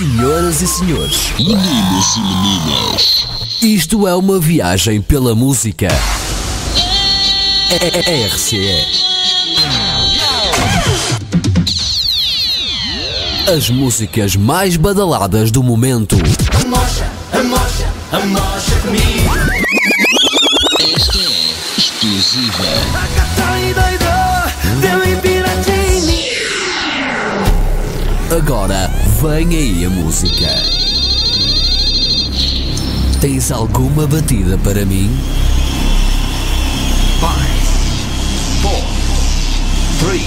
Senhoras e senhores, meninos e meninas, isto é uma viagem pela música. RCE. As músicas mais badaladas do momento. Amocha comigo. esta é exclusiva. Agora vem aí a música. Tens alguma batida para mim? 5, 4, 3,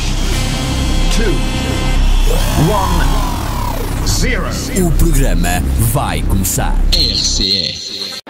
2, 1, 0. O programa vai começar. RCE.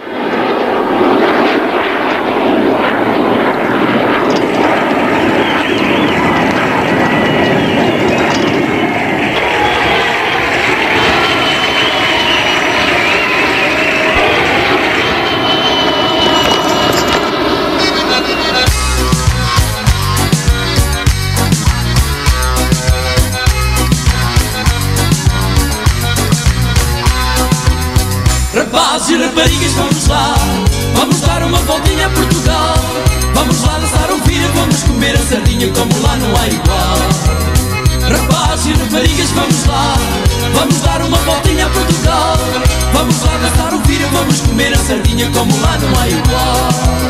Rapazes e raparigas, vamos lá, vamos dar uma voltinha a Portugal. Vamos lá dançar um filho, vamos comer a sardinha como lá não há igual. Rapazes e raparigas, vamos lá, vamos dar uma voltinha a Portugal. Vamos lá dançar um filho, vamos comer a sardinha como lá não há igual.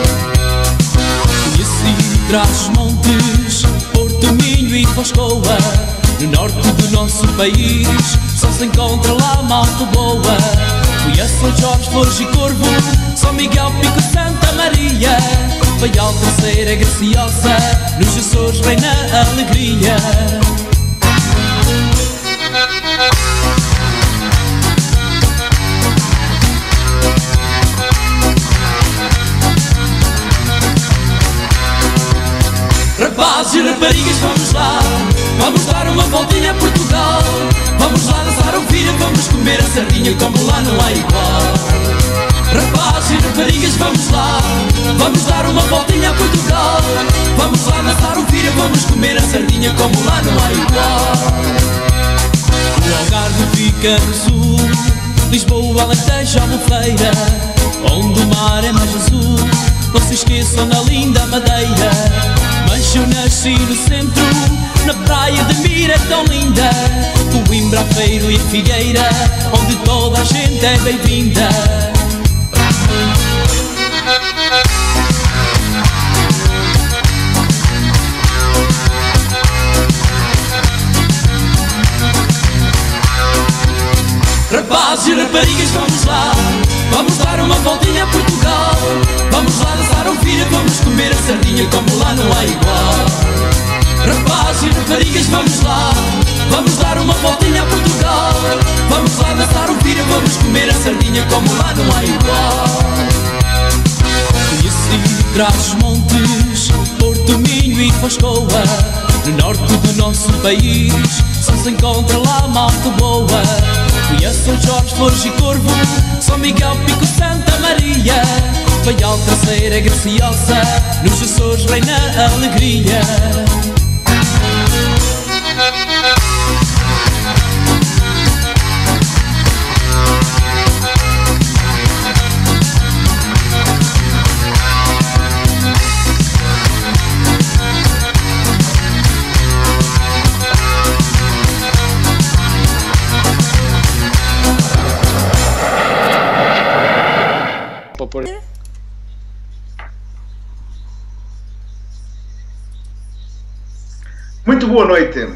Conheci Trás-os-Montes, Porto, Minho e Foscoa. No norte do nosso país só se encontra lá malta boa. Fui a São Jorge, Flores e Corvo, São Miguel, Pico, Santa Maria. Faial, Terceira, Graciosa, nos Açores reina a alegria. Rapazes e raparigas, vamos lá, vamos dar uma voltinha a Portugal. Vamos lá dançar um filho, vamos comer a sardinha como lá não há igual. Rapazes e raparigas, vamos lá, vamos dar uma voltinha a Portugal. Vamos lá dançar um filho, vamos comer a sardinha como lá não há igual. O Algarve fica no sul, Lisboa, Alentejo, Albufeira, onde o mar é mais azul. Não se esqueçam da linda Madeira. Mas eu nasci no centro, na praia de Mira é tão linda. Coimbra, Aveiro e Figueira, onde toda a gente é bem-vinda. Rapazes e raparigas, vamos lá, vamos dar uma voltinha a Portugal. Vamos lá dançar um filho, vamos comer a sardinha como lá não há igual. Rapazes e raparigas, vamos lá, vamos dar uma voltinha a Portugal. Vamos lá dançar um filho, vamos comer a sardinha como lá não há igual. Conheci Trás-os-Montes, Porto, Minho e Foscoa. No norte do nosso país só se encontra lá malta boa. Fui a São Jorge, Flores e Corvo, São Miguel, Pico, Santa Maria. Faial, Terceira, Graciosa, nos Açores reina a alegria. Muito boa noite.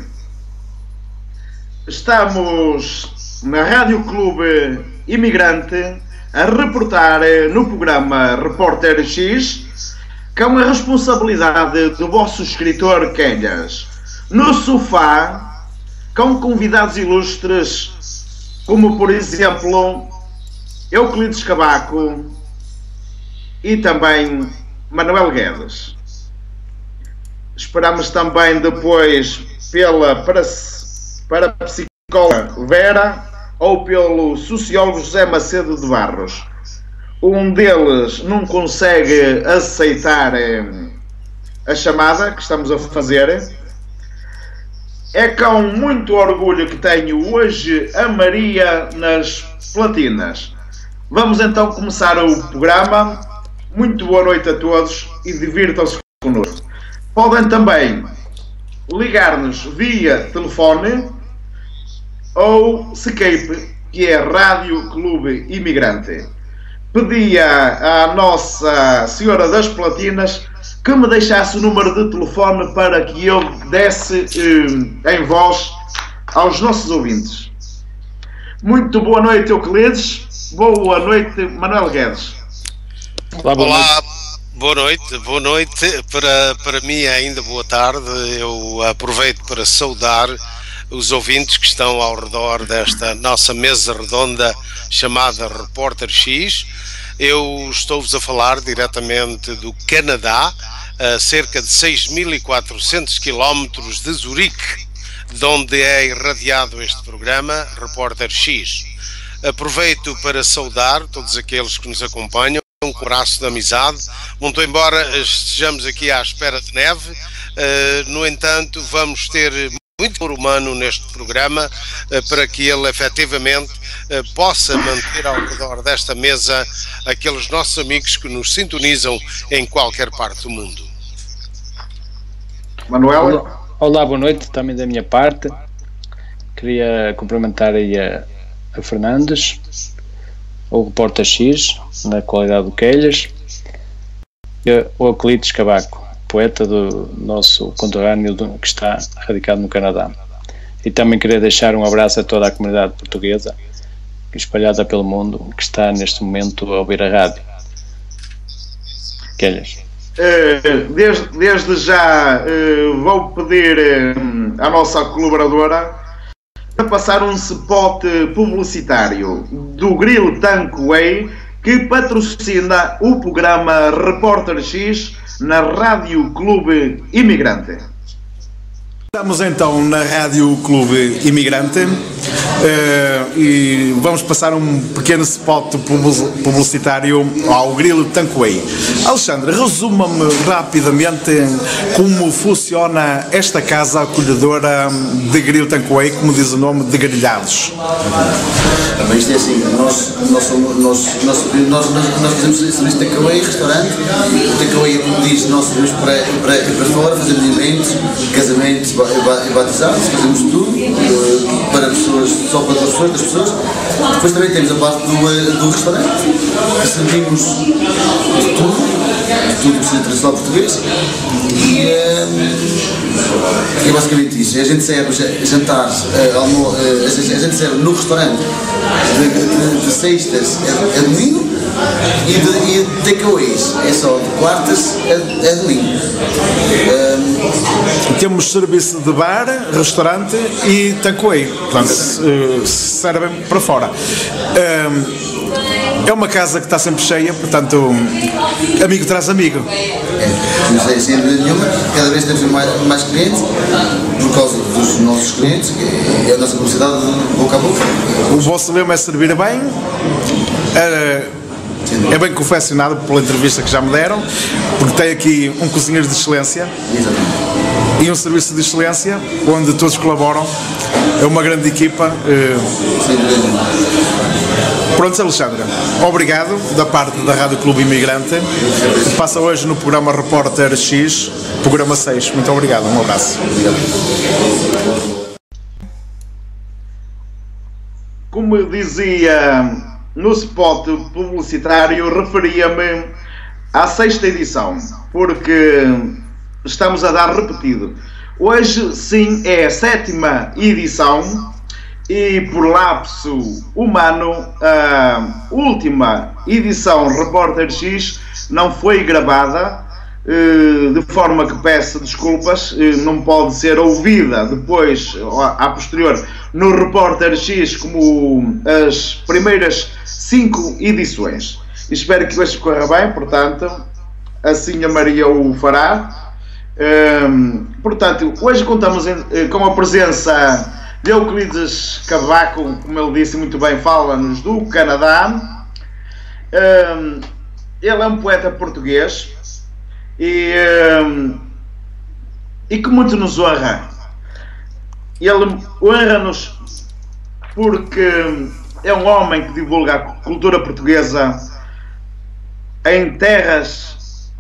Estamos na Rádio Clube Imigrante a reportar no programa Repórter X, com a responsabilidade do vosso escritor Calhas, no sofá, com convidados ilustres como, por exemplo, Euclides Cavaco e também Manuel Guedes. Esperamos também depois pela parapsicóloga Vera ou pelo sociólogo José Macedo de Barros. Um deles não consegue aceitar a chamada que estamos a fazer. É com muito orgulho que tenho hoje a Maria nas platinas. Vamos então começar o programa. Muito boa noite a todos e divirtam-se connosco. Podem também ligar-nos via telefone ou Skype, que é Rádio Clube Imigrante. Pedia à Nossa Senhora das Platinas que me deixasse o número de telefone para que eu desse em voz aos nossos ouvintes. Muito boa noite, Euclides. Boa noite, Manuel Guedes. Olá, boa noite. Para mim é ainda boa tarde. Eu aproveito para saudar os ouvintes que estão ao redor desta nossa mesa redonda chamada Repórter X. Eu estou-vos a falar diretamente do Canadá, a cerca de 6.400 km de Zurique, de onde é irradiado este programa, Repórter X. Aproveito para saudar todos aqueles que nos acompanham, com um abraço de amizade. Muito embora estejamos aqui à espera de neve, no entanto, vamos ter muito valor humano neste programa para que ele efetivamente possa manter ao redor desta mesa aqueles nossos amigos que nos sintonizam em qualquer parte do mundo. Manuel? Olá, boa noite também da minha parte. Queria cumprimentar aí a Fernandes, o Repórter X, na qualidade do Quelhas, e o Euclides Cavaco, poeta do nosso conterrâneo que está radicado no Canadá. E também queria deixar um abraço a toda a comunidade portuguesa espalhada pelo mundo que está neste momento a ouvir a rádio. Quelhas. Desde já vou pedir à nossa colaboradora para passar um spot publicitário do Grill Tankway, que patrocina o programa Repórter X na Rádio Clube Imigrante. Estamos então na Rádio Clube Imigrante e vamos passar um pequeno spot publicitário ao Grill Tankway. Alexandre, resuma-me rapidamente como funciona esta casa acolhedora de Grill Tankway, como diz o nome, de grelhados. Isto é assim, nós fazemos serviço de takeaway, restaurante. O takeaway, como diz, nós servimos para fora, fazemos eventos, casamentos e batizados, fazemos tudo para pessoas, só para duas pessoas, 3 pessoas. Depois também temos a parte do restaurante, que servimos de tudo que precisa tradicional português. E é basicamente isso. A gente serve jantares, a gente serve no restaurante de sextas a domingo e de takeaways é só de quartas a domingo. Temos serviço de bar, restaurante e takeaway, portanto servem para fora. É uma casa que está sempre cheia, portanto amigo traz amigo. Não sei sem dúvida nenhuma, cada vez temos mais clientes por causa dos nossos clientes, que é a nossa publicidade de boca a boca. O vosso lema é servir bem. É bem confeccionado pela entrevista que já me deram, porque tem aqui um cozinheiro de excelência. Exatamente. E um serviço de excelência onde todos colaboram. É uma grande equipa. Pronto, Alexandre, obrigado da parte da Rádio Clube Imigrante, que passa hoje no programa Repórter X, programa 6. Muito obrigado, um abraço. Como eu dizia no spot publicitário, referia-me à 6ª edição, porque estamos a dar repetido. Hoje sim é a 7ª edição e, por lapso humano, a última edição Repórter X não foi gravada, de forma que peço desculpas, não pode ser ouvida depois, a posterior, no Repórter X como as primeiras 5 edições. Espero que hoje corra bem, portanto, assim a Maria o fará. Portanto, hoje contamos com a presença de Euclides Cavaco, como ele disse muito bem, fala-nos do Canadá. Ele é um poeta português e que muito nos honra. ele honra-nos porque é um homem que divulga a cultura portuguesa em terras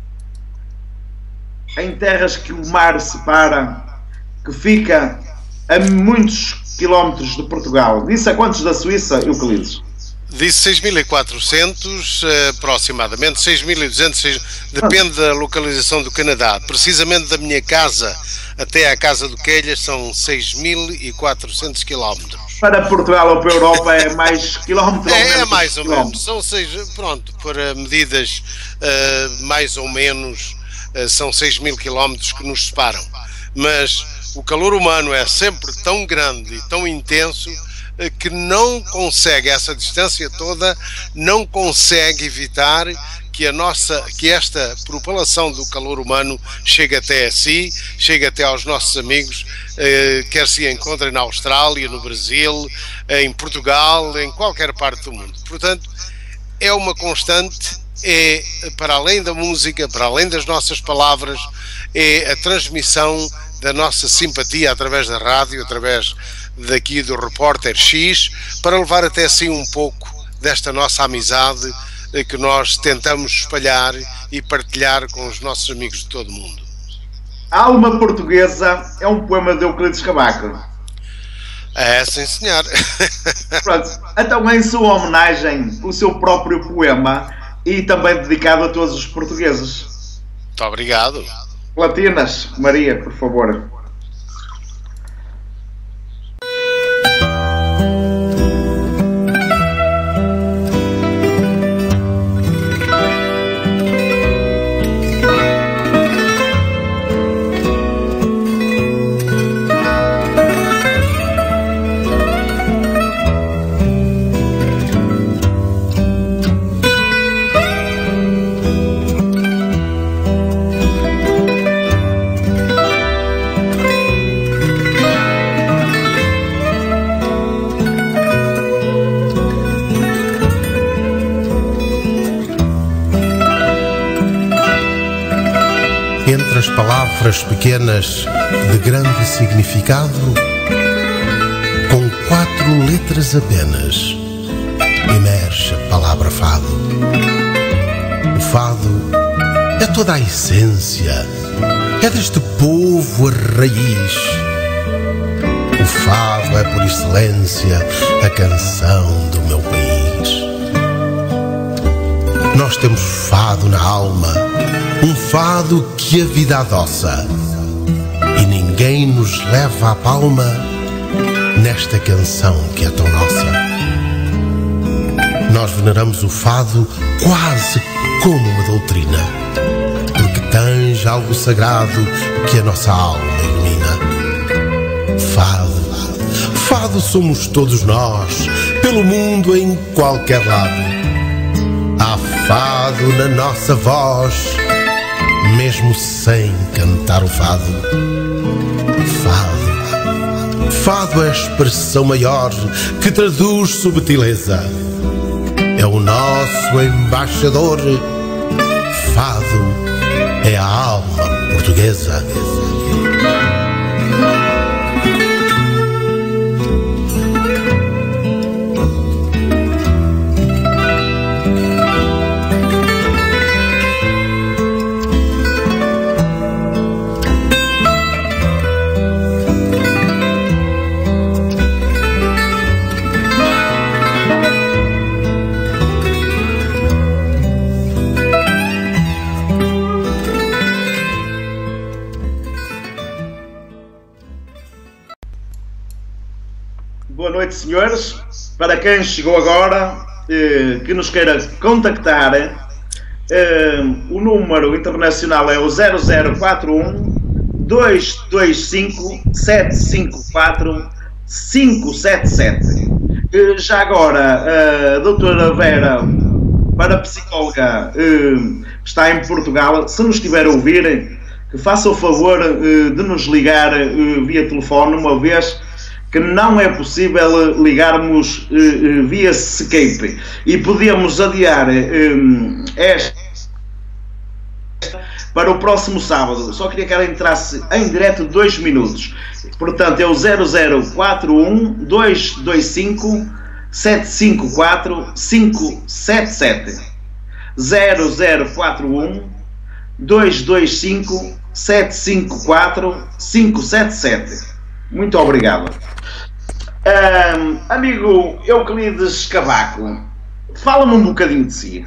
que o mar separa, que fica a muitos quilómetros de Portugal. Disse a quantos da Suíça, Euclides? Disse 6.400, aproximadamente 6.200, depende da localização do Canadá. Precisamente da minha casa até à casa do Quelhas são 6.400 quilómetros. Para Portugal ou para a Europa é mais quilómetros? É mais ou menos. São pronto, para medidas mais ou menos, são 6.000 quilómetros que nos separam. Mas o calor humano é sempre tão grande e tão intenso que não consegue, essa distância toda, não consegue evitar que esta propalação do calor humano chegue até a si, chegue até aos nossos amigos, quer se encontrem na Austrália, no Brasil, em Portugal, em qualquer parte do mundo. Portanto, é uma constante, é para além da música, para além das nossas palavras, é a transmissão da nossa simpatia através da rádio, através daqui do Repórter X, para levar até si um pouco desta nossa amizade que nós tentamos espalhar e partilhar com os nossos amigos de todo o mundo. A Alma Portuguesa é um poema de Euclides Cavaco. É, sim senhor. Pronto, então em sua homenagem, o seu próprio poema e também dedicado a todos os portugueses. Muito obrigado. Platinas, Maria, por favor. Entre as palavras pequenas de grande significado, com 4 letras apenas, emerge a palavra fado. O fado é toda a essência, é deste povo a raiz. O fado é por excelência a canção do meu país. Nós temos fado na alma, um fado que a vida adoça, e ninguém nos leva à palma nesta canção que é tão nossa. Nós veneramos o fado quase como uma doutrina, porque tange algo sagrado que a nossa alma ilumina. Fado somos todos nós, pelo mundo em qualquer lado. Há fado na nossa voz, mesmo sem cantar o fado. Fado é a expressão maior que traduz subtileza. É o nosso embaixador. Fado é a alma portuguesa. Boa noite, senhores. Para quem chegou agora, que nos queira contactar, o número internacional é o 0041 225 754 577. Já agora, a doutora Vera, parapsicóloga, está em Portugal. Se nos estiver a ouvir, que faça o favor de nos ligar via telefone, uma vez que não é possível ligarmos via Skype, e podemos adiar esta para o próximo sábado. Só queria que ela entrasse em direto 2 minutos. Portanto, é o 0041 225 754 577. 0041 225 754 577. Muito obrigado. Amigo Euclides Cavaco, fala-me um bocadinho de si.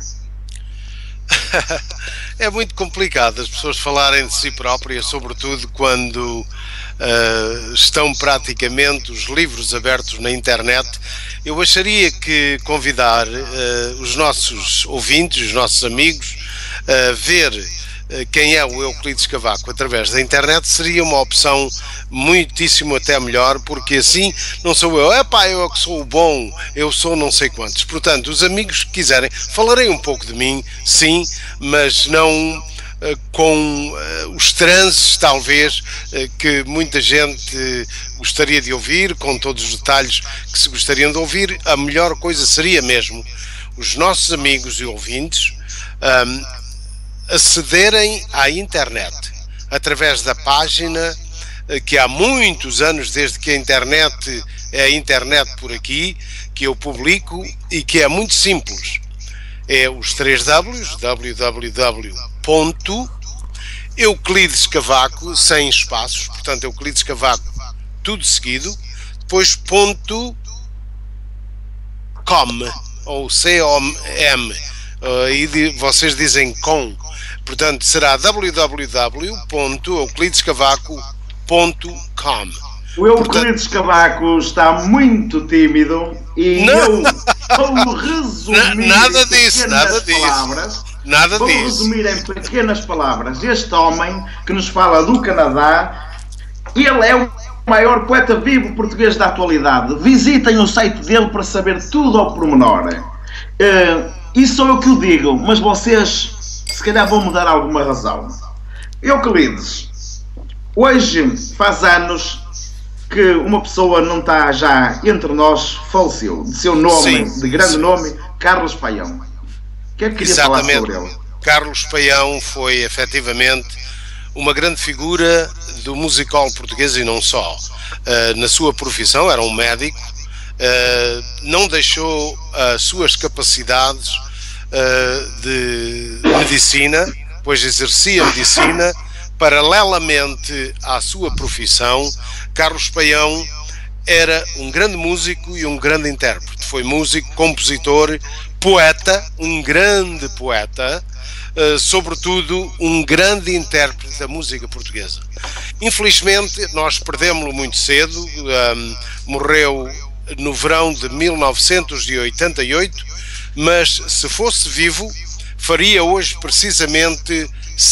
É muito complicado as pessoas falarem de si próprias, sobretudo quando estão praticamente os livros abertos na internet. Eu acharia que convidar os nossos ouvintes, os nossos amigos, a ver quem é o Euclides Cavaco através da internet seria uma opção muitíssimo até melhor, porque assim não sou eu, eu é que sou o bom, eu sou não sei quantos. Portanto, os amigos que quiserem, falarei um pouco de mim, sim, mas não com os transes, talvez, que muita gente gostaria de ouvir, com todos os detalhes que se gostariam de ouvir. A melhor coisa seria mesmo os nossos amigos e ouvintes acederem à internet, através da página que há muitos anos, desde que a internet é a internet por aqui, que eu publico e que é muito simples. É os 3 Ws, www.Euclides Cavaco, sem espaços, portanto Euclides Cavaco, tudo seguido, depois .com, ou com, aí vocês dizem com, portanto será www.euclidescavaco.com. O Euclides Cavaco está muito tímido e eu vou resumir nada disso. Vou resumir em pequenas palavras. Este homem que nos fala do Canadá, ele é o maior poeta vivo português da atualidade. Visitem o site dele para saber tudo ao pormenor. Isso sou eu que o digo, mas vocês se calhar vão me dar alguma razão. Euclides, hoje faz anos que uma pessoa não está já entre nós, faleceu, de seu nome, sim, de grande nome, Carlos Paião. O que é que queria falar sobre ele? Carlos Paião foi efetivamente uma grande figura do musical português e não só. Na sua profissão, era um médico, não deixou as suas capacidades de medicina, pois exercia medicina paralelamente à sua profissão. Carlos Paião era um grande músico e um grande intérprete. Foi músico, compositor, poeta, um grande poeta, sobretudo um grande intérprete da música portuguesa. Infelizmente, nós perdemos-lo muito cedo, morreu no verão de 1988, mas se fosse vivo, faria hoje precisamente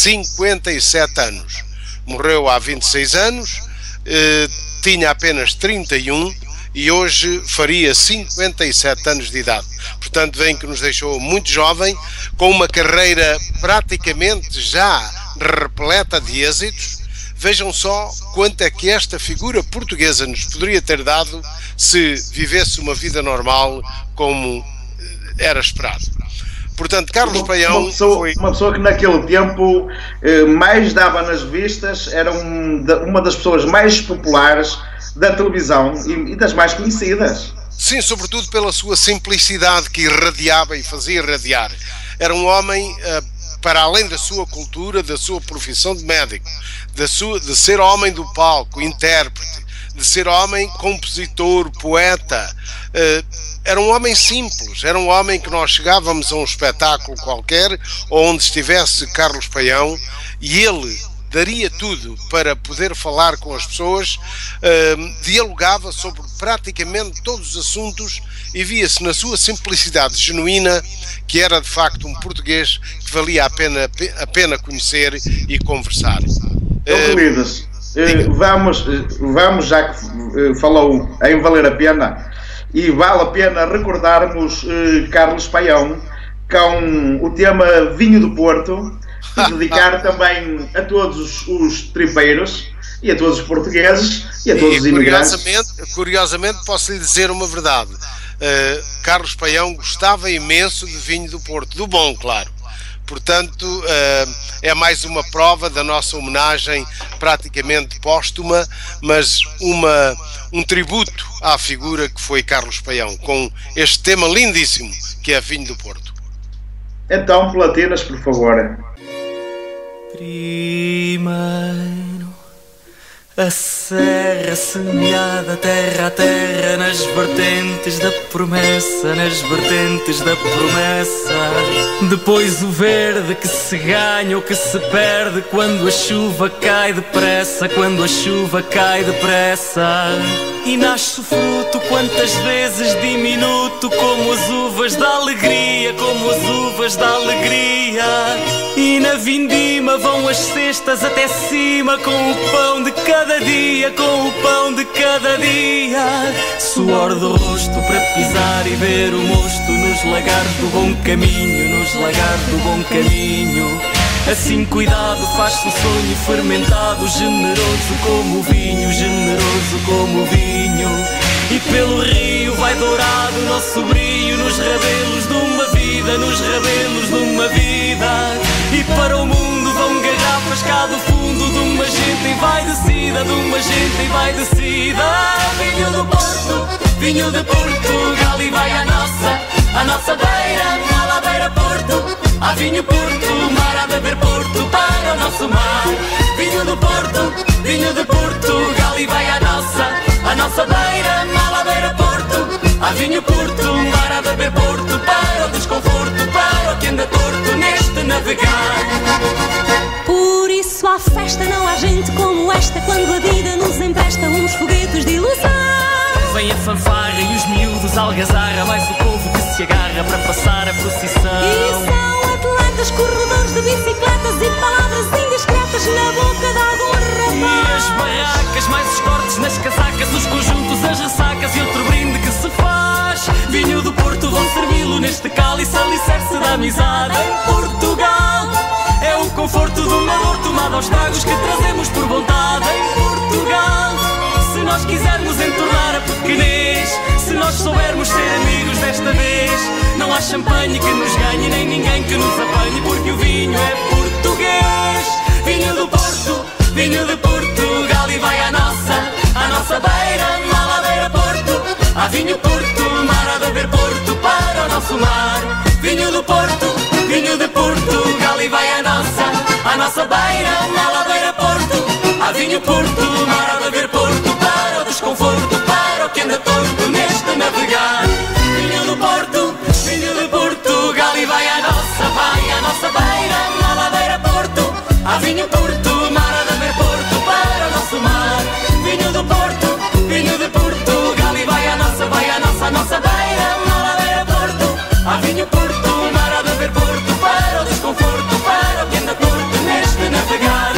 57 anos. Morreu há 26 anos, tinha apenas 31 e hoje faria 57 anos de idade. Portanto, vem que nos deixou muito jovem, com uma carreira praticamente já repleta de êxitos. Vejam só quanto é que esta figura portuguesa nos poderia ter dado se vivesse uma vida normal como era esperado. Portanto, Carlos Paião foi uma pessoa que naquele tempo mais dava nas vistas, era uma das pessoas mais populares da televisão e das mais conhecidas. Sim, sobretudo pela sua simplicidade que irradiava e fazia irradiar. Era um homem, para além da sua cultura, da sua profissão de médico, de ser homem do palco, intérprete, de ser homem compositor, poeta, era um homem simples, era um homem que nós chegávamos a um espetáculo qualquer, onde estivesse Carlos Paião, e ele daria tudo para poder falar com as pessoas, dialogava sobre praticamente todos os assuntos e via-se na sua simplicidade genuína que era de facto um português que valia a pena conhecer e conversar. Euclides, vamos, já que falou em valer a pena, e vale a pena recordarmos Carlos Paião com o tema Vinho do Porto, e dedicar também a todos os tripeiros e a todos os portugueses e a todos os imigrantes. Curiosamente posso lhe dizer uma verdade. Carlos Paião gostava imenso de vinho do Porto, do bom, claro, Portanto, é mais uma prova da nossa homenagem praticamente póstuma, mas um tributo à figura que foi Carlos Paião, com este tema lindíssimo que é Vinho do Porto. Então, platinas, por favor. Primeiro, a serra semeada terra a terra, nas vertentes da promessa, nas vertentes da promessa. Depois o verde que se ganha ou que se perde quando a chuva cai depressa, quando a chuva cai depressa. E nasce o fruto quantas vezes diminuto, como as uvas da alegria, como as uvas da alegria. E na vindima vão as cestas até cima, com o pão de cada dia, com o pão de cada dia. Suor do rosto para pisar e ver o mosto nos lagares do bom caminho, nos lagares do bom caminho. Assim cuidado faz-se o sonho fermentado, generoso como o vinho, generoso como o vinho. E pelo rio vai dourado o nosso brilho, nos rabelos de uma vida, nos rabelos de uma vida. E para o mundo vão garrafas cá do fundo de uma gente e vai descida, de uma gente e vai descida. Vinho do Porto, vinho de Portugal e vai a nossa beira, na ladeira Porto. Há vinho Porto, mar há de haver Porto para o nosso mar. Vinho do Porto, vinho de Portugal e vai a nossa beira, na ladeira Porto. Há vinho Porto, mar há de haver Porto para o desconforto, para o que anda torto neste navegar. Por isso há festa, não há gente como esta, quando a vida nos empresta uns foguetes de ilusão. Vem a fanfarra e os miúdos algazarra, mais o povo que se agarra para passar a procissão. E são atletas, corredores de bicicletas e palavras indiscretas na boca de algum rapaz. E as barracas, mais os cortes nas casacas, os conjuntos, as ressacas e outro brinde que se faz. Vinho do Porto, vão servi-lo neste cálice, alicerce da amizade em Portugal. É o conforto de uma dor tomada aos tragos que trazemos por vontade em Portugal. Se nós quisermos entornar a pequenez, se nós soubermos ser amigos desta vez, não há champanhe que nos ganhe, nem ninguém que nos apanhe, porque o vinho é português. Vinho do Porto, vinho de Portugal e vai à nossa beira, na ladeira Porto. Há vinho Porto, mar há de haver Porto para o nosso mar. Vinho do Porto, vinho de Portugal e vai à nossa beira, na ladeira Porto. Há vinho Porto, mar há de haver Porto para o desconforto, para o que anda torto neste navegar. Vinho do Porto, vinho de Portugal e vai à nossa beira, na ladeira Porto. Há vinho Porto, mar há de haver Porto para o nosso mar. Vinho do Porto, vinho de Portugal e vai à nossa beira, na ladeira Porto. Há vinho Porto, mar há de haver Porto para o desconforto, para o que anda torto neste navegar.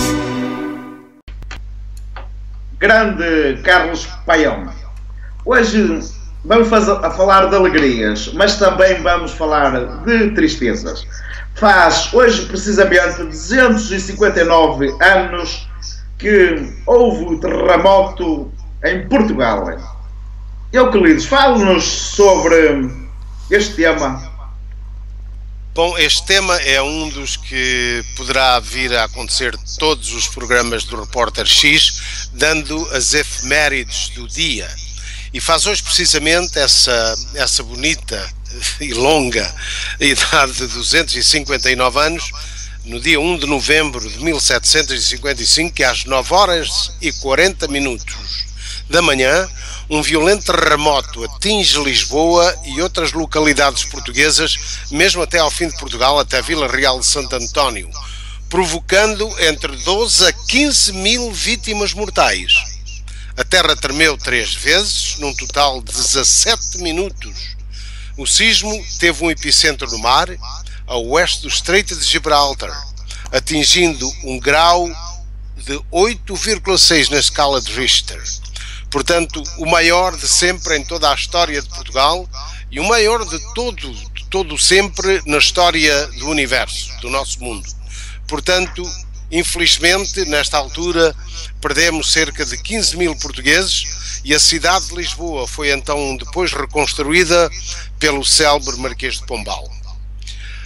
Grande Carlos Paião. Hoje vamos falar de alegrias, mas também vamos falar de tristezas. Faz hoje precisamente 259 anos que houve o terremoto em Portugal. Euclides, fale-nos sobre este tema. Bom, este tema é um dos que poderá vir a acontecer todos os programas do Repórter X, dando as efemérides do dia. E faz hoje precisamente essa bonita e longa idade de 259 anos, no dia 1 de novembro de 1755, que às 9h40 da manhã, um violento terremoto atinge Lisboa e outras localidades portuguesas, mesmo até ao fim de Portugal, até Vila Real de Santo António, provocando entre 12 a 15 mil vítimas mortais. A terra tremeu 3 vezes, num total de 17 minutos. O sismo teve um epicentro no mar, a oeste do Estreito de Gibraltar, atingindo um grau de 8,6 na escala de Richter. Portanto, o maior de sempre em toda a história de Portugal e o maior de todo sempre na história do universo, do nosso mundo. Portanto, infelizmente, nesta altura, perdemos cerca de 15 mil portugueses e a cidade de Lisboa foi então depois reconstruída pelo célebre Marquês de Pombal.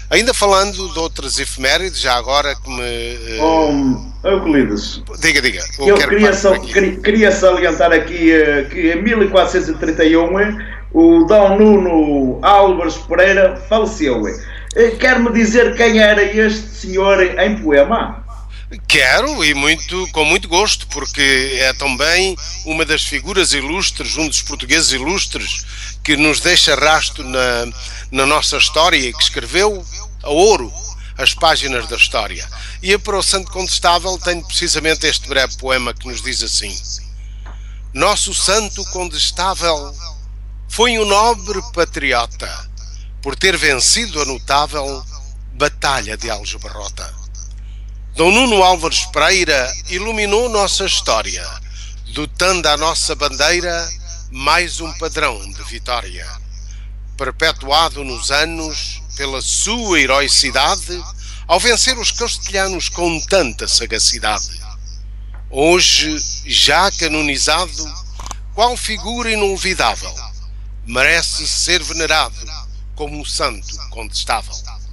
Ainda falando de outras efemérides, já agora que me... Euclides, Diga. Eu queria salientar aqui que em 1431 o Dom Nuno Álvares Pereira faleceu. Quer-me dizer quem era este senhor em poema? Quero, e com muito gosto, porque é também uma das figuras ilustres, um dos portugueses ilustres que nos deixa rastro na nossa história e que escreveu a ouro as páginas da história. E para o Santo Condestável tenho precisamente este breve poema que nos diz assim: Nosso Santo Condestável foi um nobre patriota por ter vencido a notável Batalha de Aljubarrota. Dom Nuno Álvares Pereira iluminou nossa história, dotando à nossa bandeira mais um padrão de vitória. Perpetuado nos anos pela sua heroicidade, ao vencer os castelhanos com tanta sagacidade. Hoje, já canonizado, qual figura inolvidável, merece ser venerado como um santo condestável.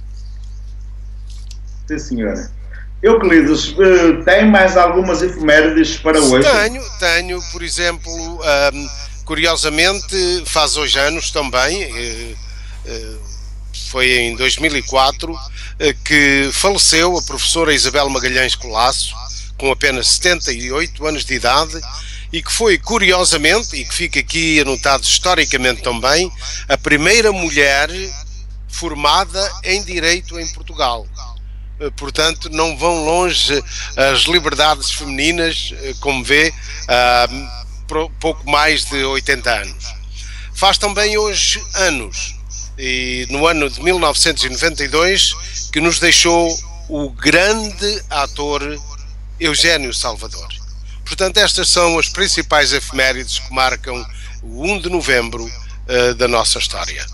Sim, senhora. Euclides, tem mais algumas efemérides para hoje? Tenho, por exemplo, curiosamente, faz hoje anos também, foi em 2004, que faleceu a professora Isabel Magalhães Colasso, com apenas 78 anos de idade, e que foi, curiosamente, e que fica aqui anotado historicamente também, a primeira mulher formada em Direito em Portugal. Portanto, não vão longe as liberdades femininas, como vê, há pouco mais de 80 anos. Faz também hoje anos, e no ano de 1992, que nos deixou o grande ator Eugénio Salvador. Portanto, estas são as principais efemérides que marcam o 1 de novembro da nossa história.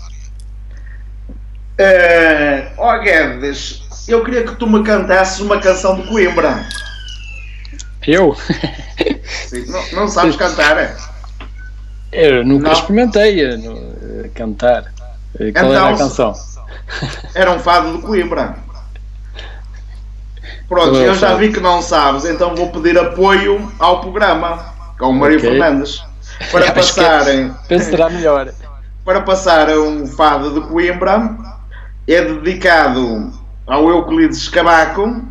Guedes, eu queria que tu me cantasses uma canção de Coimbra. Eu? Sim, não sabes cantar? Eu nunca experimentei cantar. Qual era a canção? Era um fado de Coimbra. Pronto, eu já vi que não sabes, então vou pedir apoio ao programa com o Mário Fernandes para passarem. Será melhor. Para passar um fado de Coimbra, é dedicado ao Euclides Cavaco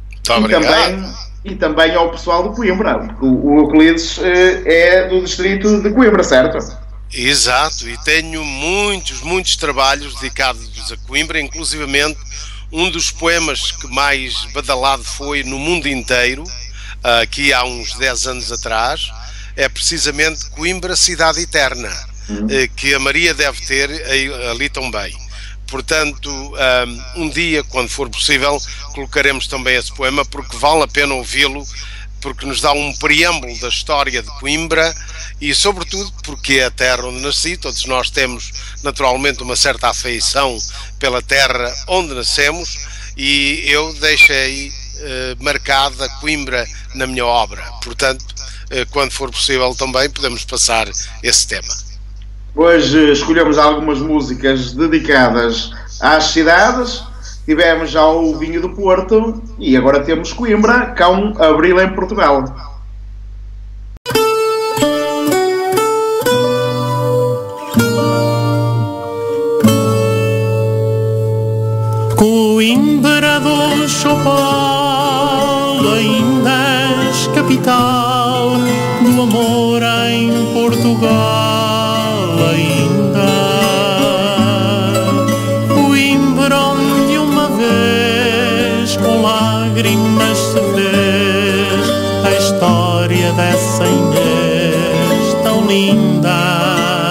e também ao pessoal de Coimbra. O Euclides é do distrito de Coimbra, certo? Exato, e tenho muitos trabalhos dedicados a Coimbra, inclusivamente um dos poemas que mais badalado foi no mundo inteiro, aqui há uns 10 anos atrás, é precisamente Coimbra, Cidade Eterna, que a Maria deve ter ali também. Portanto, um dia, quando for possível, colocaremos também esse poema, porque vale a pena ouvi-lo, porque nos dá um preâmbulo da história de Coimbra e, sobretudo, porque é a terra onde nasci. Todos nós temos, naturalmente, uma certa afeição pela terra onde nascemos, e eu deixei marcada Coimbra na minha obra. Portanto, quando for possível também podemos passar esse tema. Hoje escolhemos algumas músicas dedicadas às cidades. Tivemos já o vinho do Porto e agora temos Coimbra, com Abril em Portugal. Coimbra do Chopal, ainda és capital do amor em Portugal, ainda. Coimbra onde uma vez com lágrimas se fez a história dessa Inês tão linda.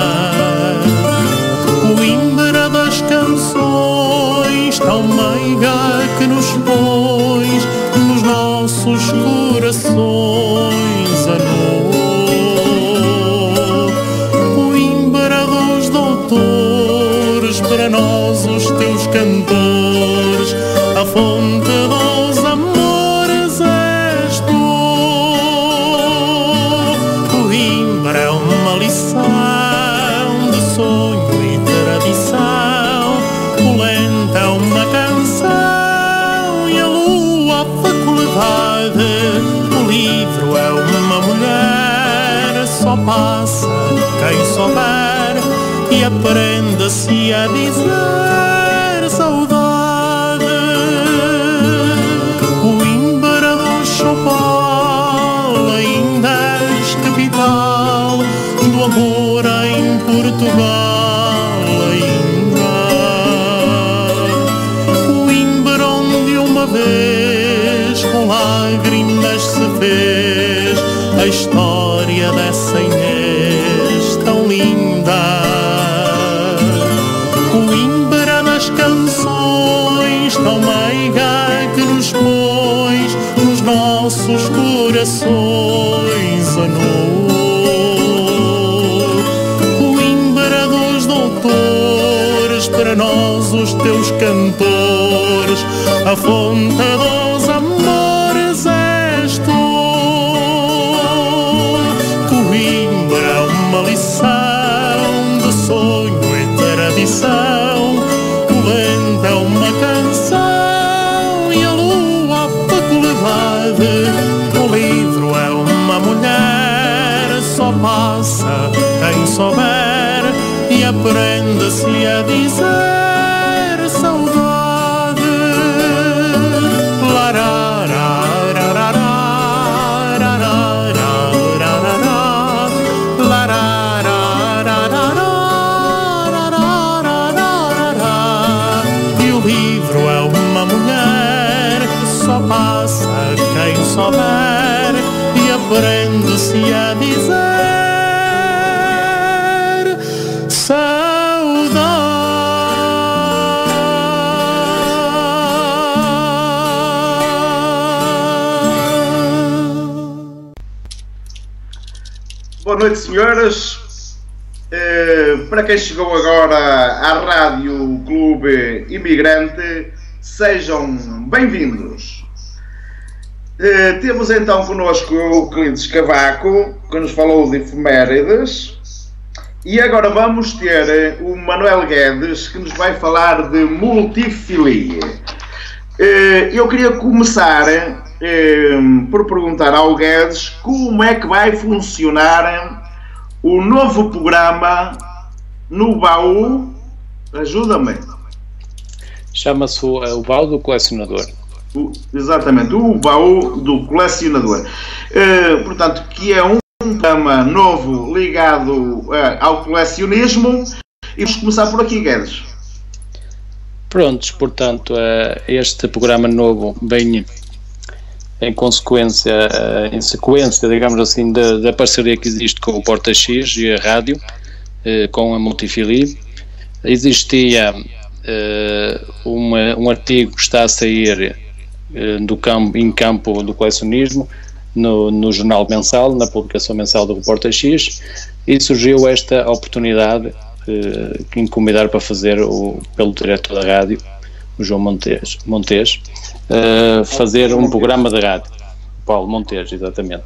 Coimbra das canções, tão meiga que nos pões nos nossos corações amor. Coimbra dos doutores, para nós os teus cantores, a fonte dos amores és tu. Coimbra é uma lição de sonho e tradição, polenta é uma canção passa quem souber e aprenda-se a dizer saudade. Coimbra do Chopal ainda és capital do amor em Portugal ainda. Coimbra onde uma vez com lágrimas se fez a história dessa Inês tão linda. Coimbra das canções tão meiga que nos pões nos nossos corações a novo. Coimbra dos doutores, para nós os teus cantores, a fonte dos amores és tu. Coimbra, uma lição de sonho e tradição. O vento é uma canção e a lua a faculdade. O livro é uma mulher, só passa quem souber e aprenda-se a dizer saudade. E o livro é uma mulher, só passa quem souber e aprende-se a dizer saudade. Boa noite, senhoras. Para quem chegou agora à Rádio Clube Imigrante, sejam bem-vindos. Temos então connosco o Euclides Cavaco, que nos falou de efemérides, e agora vamos ter o Manuel Guedes, que nos vai falar de multifilia. Eu queria começar por perguntar ao Guedes como é que vai funcionar o novo programa no baú. Ajuda-me. Chama-se o baú do colecionador. Exatamente, o baú do colecionador. Portanto, que é um programa novo ligado ao colecionismo. E vamos começar por aqui, Guedes. Prontos, portanto, este programa novo vem em consequência, em sequência, digamos assim, da parceria que existe com o Porta X e a rádio, com a Multifilia. Existia um artigo que está a sair em campo do colecionismo no jornal mensal, na publicação mensal do Porta X, e surgiu esta oportunidade que encomendar para fazer pelo diretor da rádio, o João Montes, fazer um programa de rádio. Paulo Montes, exatamente.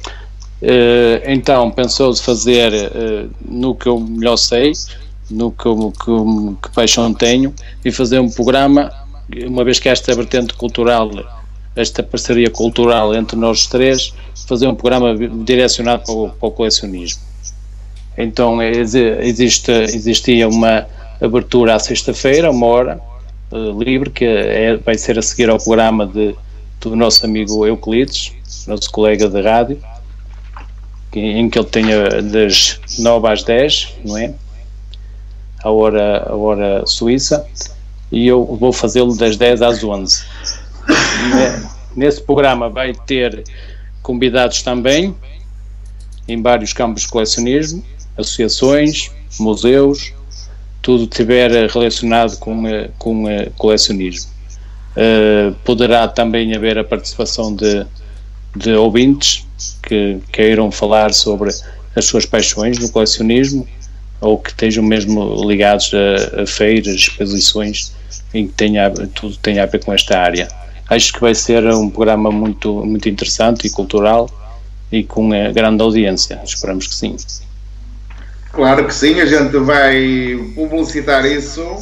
Então pensou-se fazer no que eu melhor sei, no que paixão tenho, e fazer um programa, uma vez que esta vertente cultural, esta parceria cultural entre nós três, fazer um programa direcionado para o colecionismo. Então existia uma abertura à sexta-feira, 1 hora, livre, que vai ser a seguir ao programa do nosso amigo Euclides, nosso colega de rádio, em que ele tenha das 9 às 10, não é? A hora suíça, e eu vou fazê-lo das 10 às 11. Nesse programa vai ter convidados também, em vários campos de colecionismo, associações, museus, tudo que estiver relacionado com colecionismo. Poderá também haver a participação de ouvintes que queiram falar sobre as suas paixões no colecionismo, ou que estejam mesmo ligados a feiras, exposições, em que tudo tenha a ver com esta área. Acho que vai ser um programa muito, muito interessante e cultural, e com grande audiência. Esperamos que sim. Claro que sim, a gente vai publicitar isso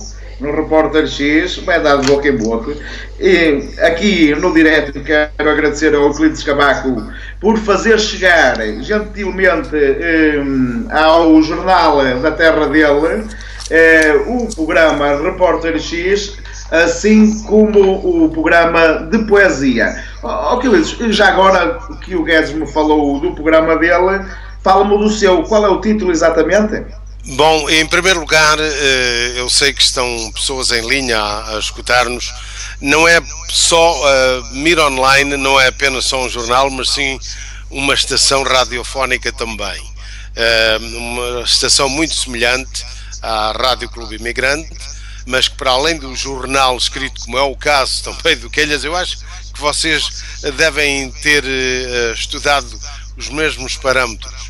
no Repórter X, vai dar de boca em boca. E aqui no direto quero agradecer ao Euclides Cavaco por fazer chegar gentilmente ao jornal da terra dele o programa Repórter X, assim como o programa de poesia. Euclides, já agora que o Guedes me falou do programa dele, fala-me do seu, qual é o título exatamente? Bom, em primeiro lugar, eu sei que estão pessoas em linha a escutar-nos. Não é só Mir Online, não é apenas só um jornal, mas sim uma estação radiofónica também. Uma estação muito semelhante à Rádio Clube Imigrante, mas que para além do jornal escrito, como é o caso também do Quelhas, eu acho que vocês devem ter estudado os mesmos parâmetros.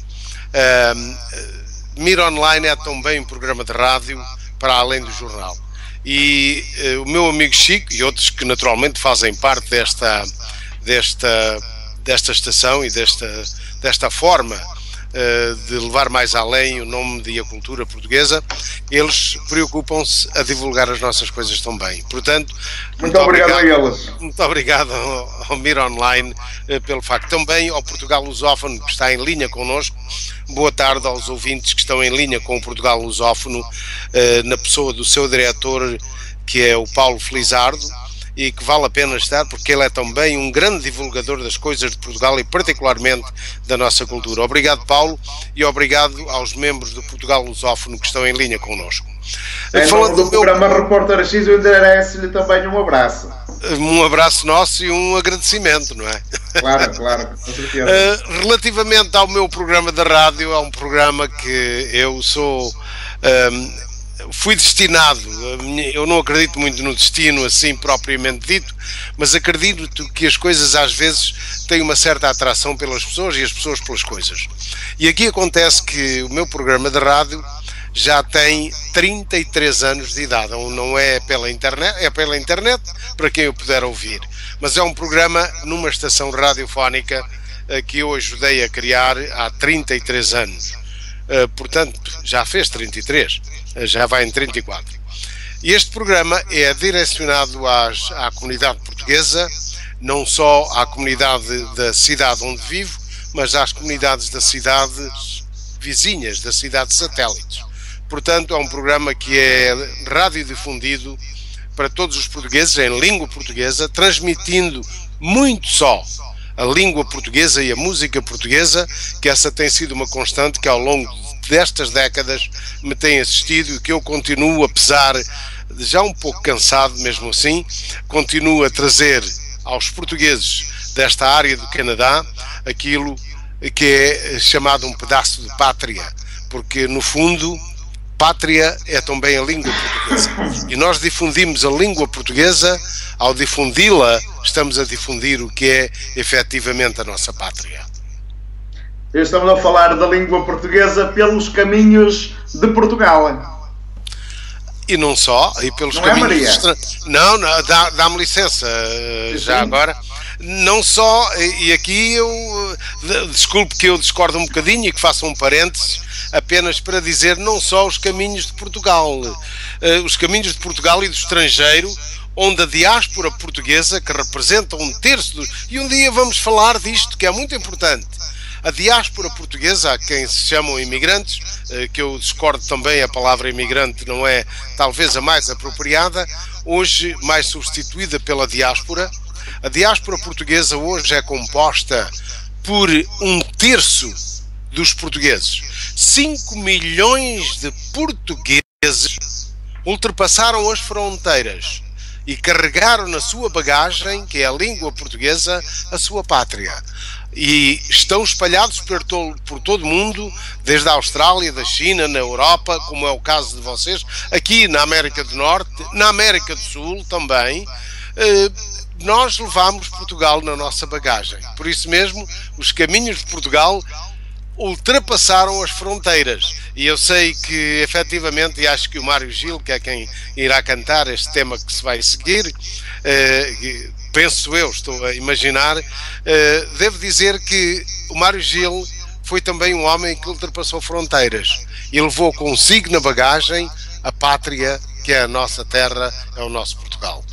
Mir Online é também um programa de rádio para além do jornal. E o meu amigo Chico e outros que naturalmente fazem parte desta estação e desta forma de levar mais além o nome e a cultura portuguesa, eles preocupam-se a divulgar as nossas coisas também. Portanto, muito obrigado a eles. Muito obrigado ao Mir Online pelo facto. Também ao Portugal Lusófono, que está em linha connosco. Boa tarde aos ouvintes que estão em linha com o Portugal Lusófono, na pessoa do seu diretor, que é o Paulo Felizardo, e que vale a pena estar, porque ele é também um grande divulgador das coisas de Portugal e particularmente da nossa cultura. Obrigado, Paulo, e obrigado aos membros do Portugal Lusófono que estão em linha connosco. Falando do programa Repórter X, eu endereço-lhe também um abraço. Um abraço nosso e um agradecimento, não é? Claro, claro, com certeza. Relativamente ao meu programa de rádio, é um programa que eu fui destinado. Eu não acredito muito no destino assim propriamente dito, mas acredito que as coisas às vezes têm uma certa atração pelas pessoas e as pessoas pelas coisas. E aqui acontece que o meu programa de rádio já tem 33 anos de idade. Não é pela internet, é pela internet para quem eu puder ouvir, mas é um programa numa estação radiofónica que eu ajudei a criar há 33 anos. Portanto, já fez 33, já vai em 34. E este programa é direcionado à comunidade portuguesa, não só à comunidade da cidade onde vivo, mas às comunidades das cidades vizinhas, das cidades satélites. Portanto, é um programa que é radiodifundido para todos os portugueses em língua portuguesa, transmitindo muito só a língua portuguesa e a música portuguesa, que essa tem sido uma constante que ao longo destas décadas me tem assistido e que eu continuo, apesar de já um pouco cansado mesmo assim, continuo a trazer aos portugueses desta área do Canadá aquilo que é chamado um pedaço de pátria, porque no fundo pátria é também a língua portuguesa. E nós difundimos a língua portuguesa, ao difundi-la, estamos a difundir o que é efetivamente a nossa pátria. Estamos a falar da língua portuguesa pelos caminhos de Portugal. E não só, e pelos não caminhos... É, Maria? Não, dá-me licença, já agora. Não só, e aqui eu desculpe que eu discordo um bocadinho e que faça um parênteses, apenas para dizer não só os caminhos de Portugal, os caminhos de Portugal e do estrangeiro, onde a diáspora portuguesa, que representa um terço e um dia vamos falar disto, que é muito importante. A diáspora portuguesa, a quem se chamam imigrantes, que eu discordo também, a palavra imigrante não é talvez a mais apropriada, hoje mais substituída pela diáspora. A diáspora portuguesa hoje é composta por um terço dos portugueses. 5 milhões de portugueses ultrapassaram as fronteiras e carregaram na sua bagagem, que é a língua portuguesa, a sua pátria. E estão espalhados por todo o mundo, desde a Austrália, da China, na Europa, como é o caso de vocês, aqui na América do Norte, na América do Sul também. Nós levamos Portugal na nossa bagagem. Por isso mesmo, os caminhos de Portugal ultrapassaram as fronteiras. E eu sei que, efetivamente, e acho que o Mário Gil, que é quem irá cantar este tema que se vai seguir, penso eu, estou a imaginar, devo dizer que o Mário Gil foi também um homem que ultrapassou fronteiras e levou consigo na bagagem a pátria que é a nossa terra, é o nosso Portugal.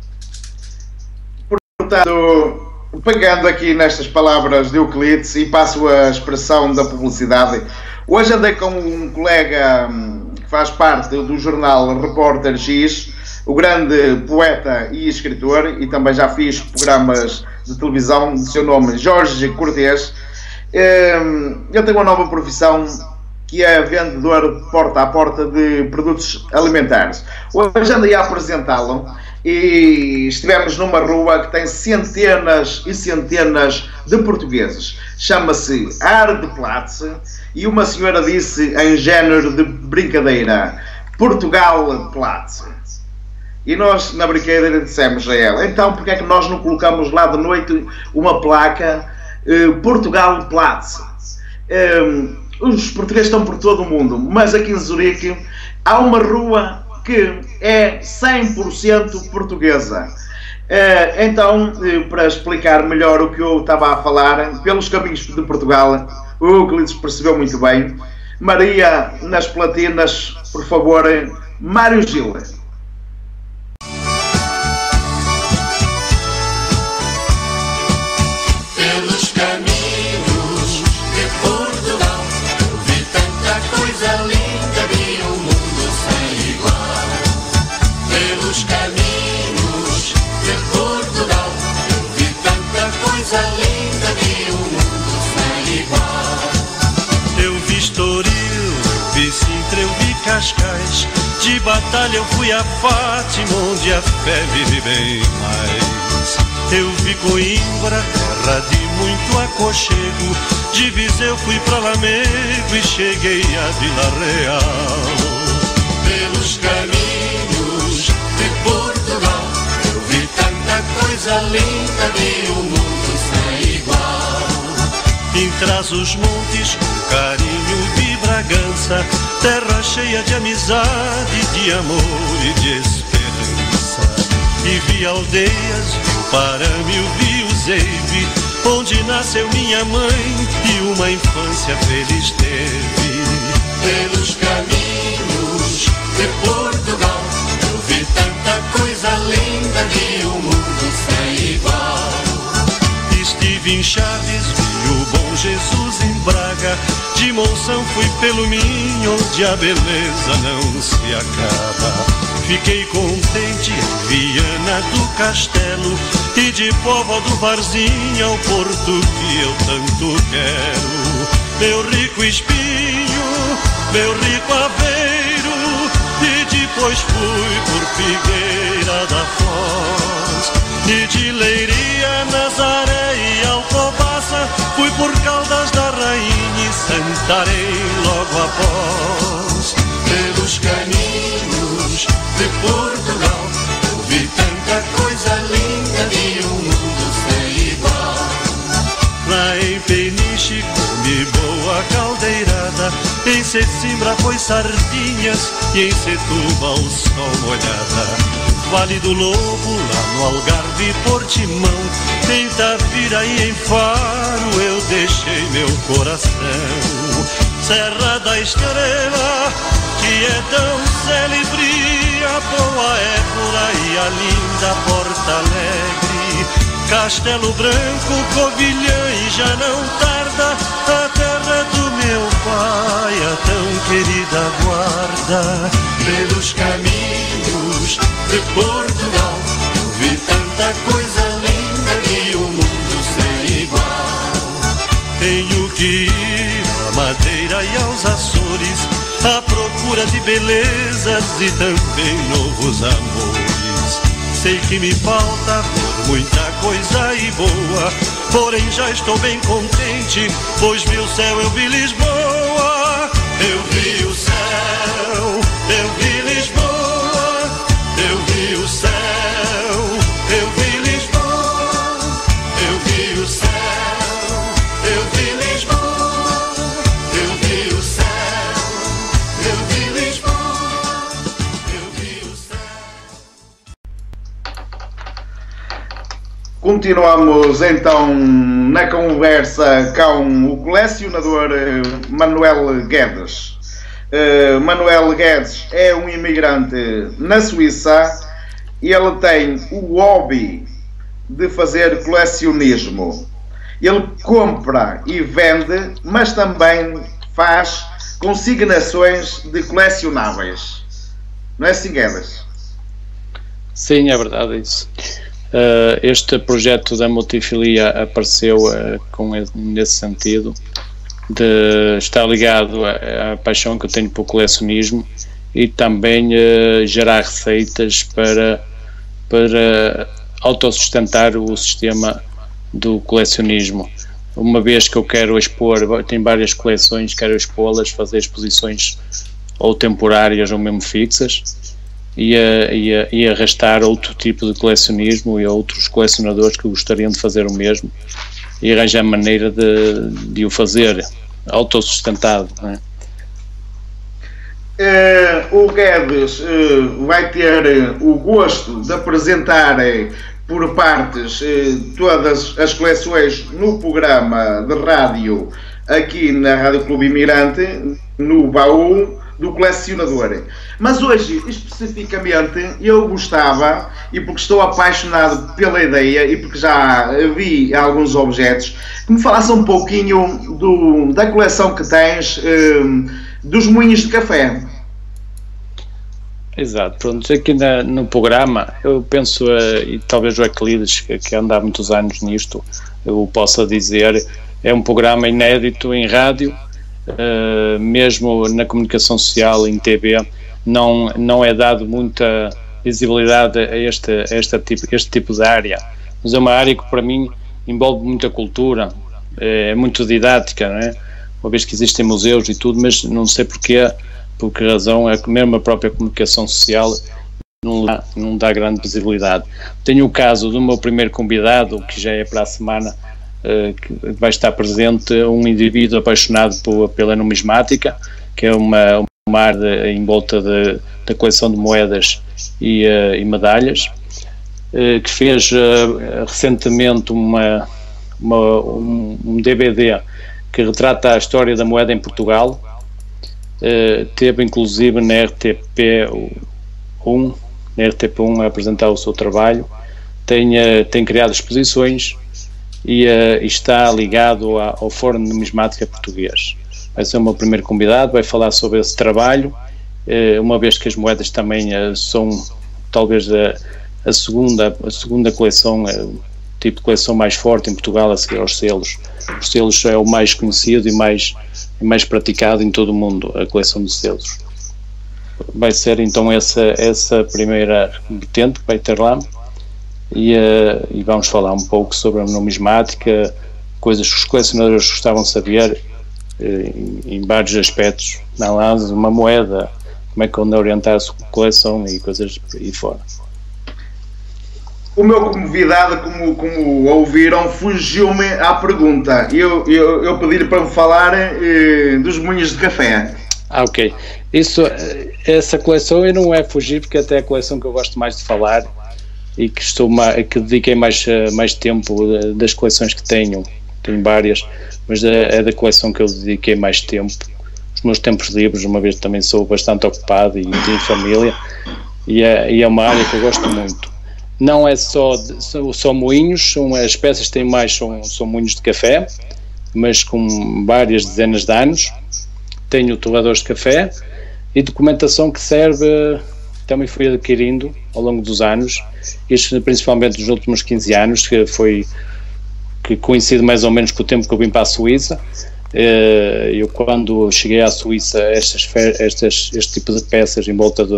Portanto, pegando aqui nestas palavras de Euclides e passo a expressão da publicidade, hoje andei com um colega que faz parte do jornal Repórter X, o grande poeta e escritor, e também já fiz programas de televisão de seu nome, Jorge Cortês. Eu tenho uma nova profissão, que é vendedor de porta a porta de produtos alimentares. Hoje andei a apresentá-lo e estivemos numa rua que tem centenas e centenas de portugueses. Chama-se Aardeplatz e uma senhora disse em género de brincadeira: Portugalplatz. E nós, na brincadeira, dissemos a ela: então, porque é que nós não colocamos lá de noite uma placa Portugalplatz? Os portugueses estão por todo o mundo, mas aqui em Zurique há uma rua que é 100% portuguesa. Então, para explicar melhor o que eu estava a falar, pelos caminhos de Portugal, o Euclides percebeu muito bem. Maria, nas platinas, por favor, Mário Gil. Pelos caminhos de Portugal, eu vi tanta coisa linda, vi um mundo sem igual. Pelos caminhos de Portugal, eu vi tanta coisa linda, vi um mundo sem igual. Eu vi Estoril, eu vi Sintra, eu vi Cascais. De batalha eu fui a Fátima, onde a fé vive bem mais. Eu vi Coimbra, terra de muito aconchego. De Viseu fui pra Lamego e cheguei a Vila Real. Pelos caminhos de Portugal, eu vi tanta coisa linda, vi um mundo sem igual. Em Trás-os-Montes, com carinho vi Bragança, terra cheia de amizade, de amor e de esperança. E vi aldeias, vi o Parâmio, vi o Zeibe, onde nasceu minha mãe e uma infância feliz teve. Pelos caminhos de Portugal, eu vi tanta coisa linda, vi um mundo sem igual. Estive em Chaves, vi o Bom Jesus em Braga, de Monção fui pelo Minho, onde a beleza não se acaba. Fiquei contente em Viana do Castelo e de Póvoa do Varzim ao Porto que eu tanto quero. Meu rico Espinho, meu rico Aveiro, e depois fui por Figueira da Foz. E de Leiria, Nazaré e Alcobaça, fui por Caldas da Rainha e Santarém logo após. Pelos caminhos de Portugal, eu vi tanta coisa linda, vi um mundo sem igual. Lá em Peniche comi boa caldeirada, em Sesimbra foi sardinhas e em Setúbal sol molhada. Vale do Lobo, lá no Algarve, Portimão, em Tavira e em Faro eu deixei meu coração. Serra da Estrela, que é tão célebre, a boa Évora e a linda Porto Alegre. Castelo Branco, Covilhã e já não tarda, a terra do meu pai, a tão querida guarda. Pelos caminhos de Portugal, eu vi tanta coisa linda, vi um mundo sem igual. Tenho que ir à Madeira e aos Açores, à procura de belezas e também novos amores. Sei que me falta muita coisa e boa, porém já estou bem contente, pois vi o céu, eu vi Lisboa. Eu vi o céu, eu vi Lisboa, eu vi o céu, eu vi Lisboa, eu vi o céu, eu vi Lisboa, eu vi o céu, eu vi Lisboa, eu vi o céu. Continuamos então na conversa com o colecionador Manuel Guedes. Manuel Guedes é um imigrante na Suíça. Ele tem o hobby de fazer colecionismo. Ele compra e vende, mas também faz consignações de colecionáveis. Não é assim, Guedes? Sim, é verdade isso. Este projeto da multifilia apareceu nesse sentido, de estar ligado à paixão que eu tenho por colecionismo e também gerar receitas para autossustentar o sistema do colecionismo. Uma vez que eu quero expor, tenho várias coleções, quero expô-las, fazer exposições ou temporárias ou mesmo fixas, e arrastar outro tipo de colecionismo e outros colecionadores que gostariam de fazer o mesmo e arranjar maneira de o fazer autossustentado, não é? O Guedes vai ter o gosto de apresentar por partes todas as coleções no programa de rádio aqui na Rádio Clube Imigrante, no baú do colecionador. Mas hoje, especificamente, eu gostava, e porque estou apaixonado pela ideia e porque já vi alguns objetos, que me falasse um pouquinho da coleção que tens dos moinhos de café. Exato, pronto, aqui no programa eu penso, e talvez o Euclides, que anda há muitos anos nisto, eu possa dizer, é um programa inédito em rádio, mesmo na comunicação social, em TV, não é dado muita visibilidade a este tipo de área, mas é uma área que para mim envolve muita cultura, é muito didática, não é? Uma vez que existem museus e tudo, mas não sei porquê, por que razão, é que mesmo a própria comunicação social não dá grande visibilidade. Tenho o caso do meu primeiro convidado, que já é para a semana, que vai estar presente, um indivíduo apaixonado pela numismática, que é uma área em volta da coleção de moedas e medalhas, que fez recentemente um DVD que retrata a história da moeda em Portugal. Teve inclusive na RTP1 a apresentar o seu trabalho, tem criado exposições e está ligado ao Fórum de Numismática Português. Vai ser o meu primeiro convidado, vai falar sobre esse trabalho, uma vez que as moedas também são talvez a segunda coleção, tipo de coleção mais forte em Portugal, a seguir aos selos. Os selos é o mais conhecido e mais praticado em todo o mundo, a coleção de selos. Vai ser então essa primeira vertente que vai ter lá, e vamos falar um pouco sobre a numismática, coisas que os colecionadores gostavam de saber em vários aspectos, na análise de uma moeda, como é que onde orientar a sua coleção e coisas por aí fora. O meu convidado, como ouviram, fugiu-me à pergunta. Eu pedi-lhe para me falar dos moinhos de café. Ok. Essa coleção eu não é fugir, porque até é a coleção que eu gosto mais de falar e que dediquei mais tempo das coleções que tenho várias, mas é da coleção que eu dediquei mais tempo. Os meus tempos livres, uma vez também sou bastante ocupado e tenho família, e é uma área que eu gosto muito. Não é só moinhos, as peças que têm mais são moinhos de café, mas com várias dezenas de anos. Tenho torradores de café e documentação que serve, também fui adquirindo ao longo dos anos, isto principalmente nos últimos 15 anos, que coincide mais ou menos com o tempo que eu vim para a Suíça. Eu, quando cheguei à Suíça, este tipo de peças em volta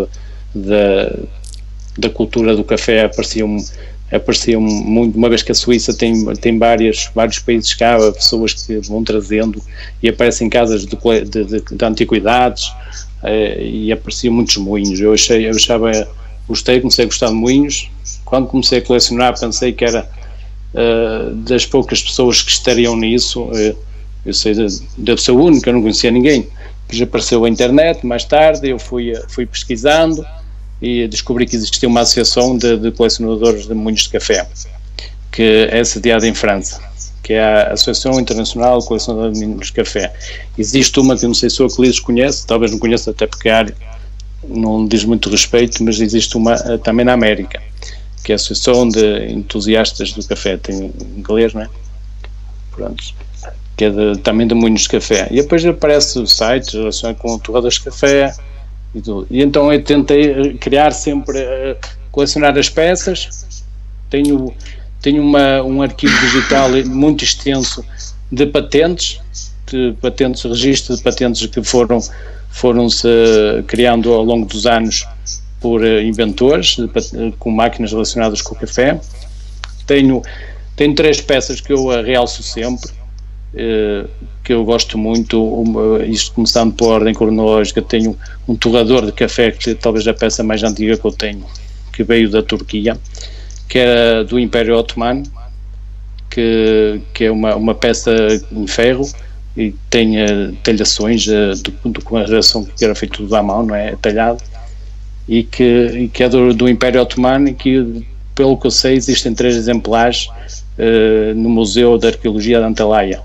da cultura do café apareciam muito, uma vez que a Suíça tem vários países cá, pessoas que vão trazendo e aparecem casas de antiguidades, e apareciam muitos moinhos. Gostei, comecei a gostar de moinhos. Quando comecei a colecionar, pensei que era das poucas pessoas que estariam nisso. Eu sei, deve ser o único, eu não conhecia ninguém. Depois apareceu a internet, mais tarde eu fui pesquisando e descobri que existia uma associação de colecionadores de moinhos de café, que é sediada em França. que é a Associação Internacional de Colecionadores de Moinhos de Café. Existe uma que eu não sei se o Euclides conhece, talvez não conheça até porque a área não diz muito respeito, mas existe uma também na América, que é a Associação de Entusiastas do Café, tem em inglês, não é? Pronto, que é também de moinhos de café. E depois aparece o site relacionado com torradores de café e tudo. E então eu tentei criar sempre, colecionar as peças. Tenho um arquivo digital muito extenso de patentes, registro de patentes que foram-se criando ao longo dos anos por inventores, com máquinas relacionadas com o café. Tenho 3 peças que eu realço sempre, que eu gosto muito, isto começando por ordem cronológica. Tenho um torrador de café, que talvez a peça mais antiga que eu tenho, que veio da Turquia, que era do Império Otomano, que é uma peça em ferro e tem talhações, com a relação que era feito tudo à mão, não é? Talhado, e que é do Império Otomano, e que, pelo que eu sei, existem 3 exemplares no Museu de Arqueologia de Antália,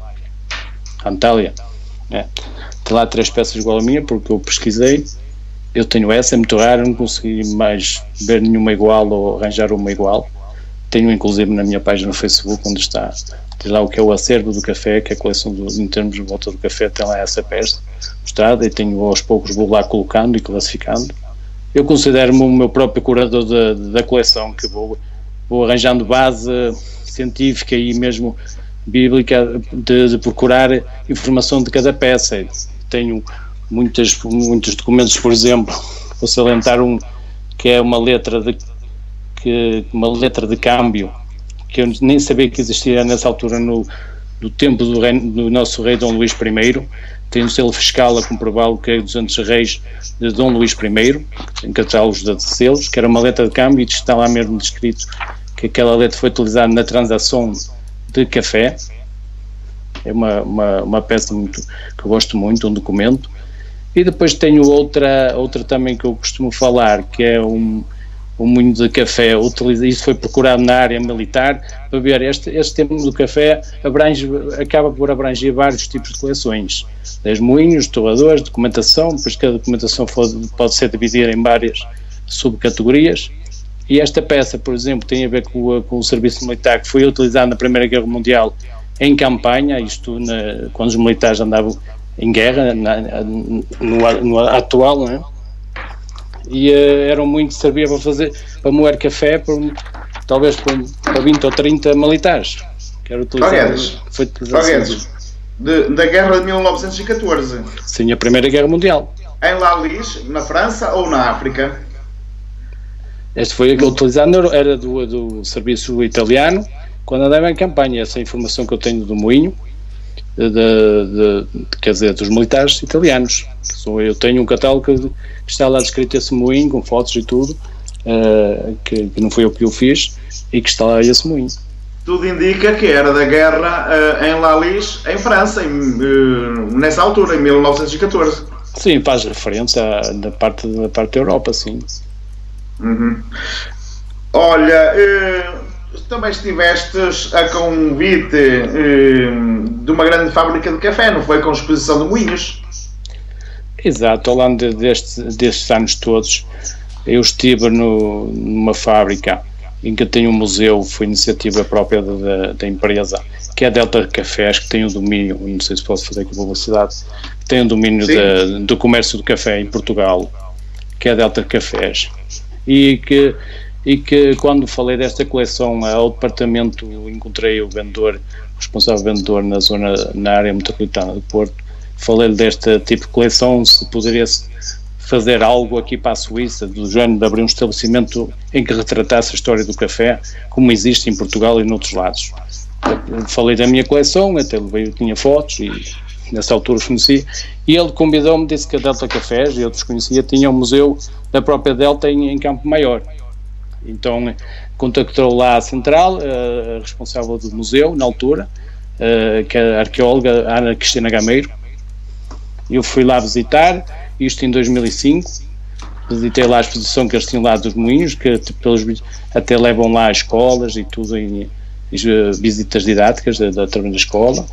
né? Tem lá 3 peças igual a minha, porque eu pesquisei. Eu tenho essa, é muito raro, não consegui mais ver nenhuma igual ou arranjar uma igual. Tenho inclusive na minha página no Facebook, onde está, diz lá o que é o acervo do café, que é a coleção em termos de volta do café, tem lá essa peça mostrada, e tenho aos poucos, vou lá colocando e classificando. Eu considero-me o meu próprio curador da coleção, que vou arranjando base científica e mesmo bíblica de procurar informação de cada peça. Tenho muitos documentos, por exemplo, vou salientar um que é uma letra de câmbio, que eu nem sabia que existia nessa altura no tempo do nosso rei Dom Luís I. Tem um selo fiscal a comprová-lo, que é 200 reis de Dom Luís I, em catálogos de selos, que era uma letra de câmbio, e está lá mesmo descrito que aquela letra foi utilizada na transação de café. É uma peça que eu gosto muito, um documento. E depois tenho outra também que eu costumo falar, que é um moinho de café. Isso foi procurado na área militar para ver. Este tema do café acaba por abranger vários tipos de coleções, desde moinhos, torradores, documentação. Depois cada documentação pode ser dividida em várias subcategorias. E esta peça, por exemplo, tem a ver com o serviço militar, que foi utilizado na Primeira Guerra Mundial em campanha, quando os militares andavam em guerra, no atual, não é? E eram muito, servia para moer café, talvez para 20 ou 30 militares, que era utilizado. Foi utilizado da Guerra de 1914. Sim, a Primeira Guerra Mundial. Em Lalis, na França ou na África? Este foi aquele utilizado, era do serviço italiano, quando andava em campanha. Essa é a informação que eu tenho do moinho, quer dizer, dos militares italianos. Eu tenho um catálogo que está lá descrito esse moinho, com fotos e tudo, que não foi eu que o fiz, e que está lá esse moinho. Tudo indica que era da guerra em Lalis, em França, nessa altura, em 1914. Sim, faz referência da parte da Europa, sim. Uhum. Olha, também estivestes a convite de uma grande fábrica de café, não foi? Com exposição de moinhos. Exato, ao longo destes anos todos, eu estive numa fábrica em que tem um museu, foi iniciativa própria da empresa, que é a Delta Cafés, que tem o domínio, não sei se posso fazer aqui publicidade, que tem o domínio do comércio do café em Portugal, que é a Delta Cafés. E que quando falei desta coleção ao departamento, encontrei o responsável vendedor na área metropolitana do Porto. Falei-lhe deste tipo de coleção, se poderia fazer algo aqui para a Suíça, do género de abrir um estabelecimento em que retratasse a história do café, como existe em Portugal e noutros lados. Falei da minha coleção, até tinha fotos e nessa altura os conheci, e ele convidou-me, disse que a Delta Cafés, eu desconhecia, tinha um museu da própria Delta em Campo Maior. Então contactou lá a central, a responsável do museu na altura, que é a arqueóloga Ana Cristina Gameiro. Eu fui lá visitar, isto em 2005, visitei lá a exposição que eles tinham lá dos moinhos, que até levam lá escolas e tudo em visitas didáticas através da escola.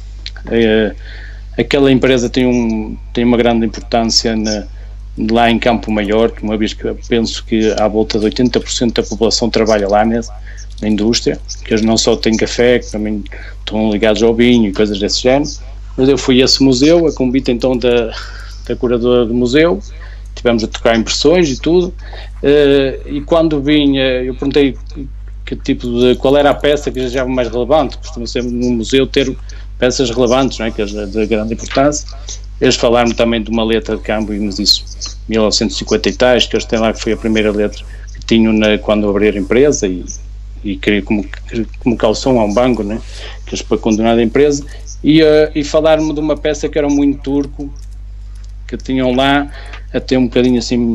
Aquela empresa tem uma grande importância lá em Campo Maior, uma vez que eu penso que à volta de 80% da população trabalha lá na indústria, que eles não só têm café, que também estão ligados ao vinho e coisas desse género. Mas eu fui a esse museu, a convite então da curadora do museu, tivemos a trocar impressões e tudo, e quando vinha, eu perguntei qual era a peça que achava mais relevante. Costuma ser no museu ter peças relevantes, não é? Que é de grande importância. Eles falaram também de uma letra de câmbio, mas isso 1950 e tais, que eles têm lá, que foi a primeira letra que tinham quando abriram a empresa e queria como calção a um banco, né? Que eles para condenar a empresa, e falaram-me de uma peça que era um moinho turco que tinham lá, até um bocadinho assim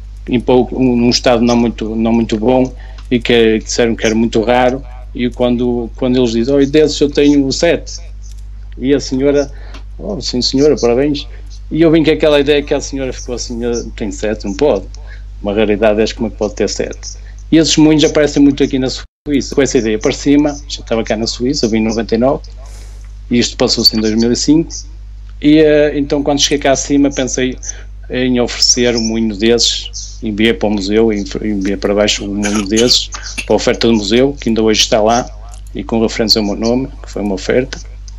num estado não muito bom, e que disseram que era muito raro, e quando eles dizem, desses eu tenho 7, e a senhora, sim senhora, parabéns, e eu vim com aquela ideia que a senhora ficou assim, tem 7, não pode, uma raridade, como é que pode ter 7? E esses moinhos aparecem muito aqui na Suíça. Com essa ideia para cima, já estava cá na Suíça, eu vim em 99, e isto passou-se em 2005, e então quando cheguei cá acima pensei em oferecer um moinho desses, enviei para o museu, enviei para baixo um moinho desses, para a oferta do museu, que ainda hoje está lá, e com referência ao meu nome, que foi uma oferta,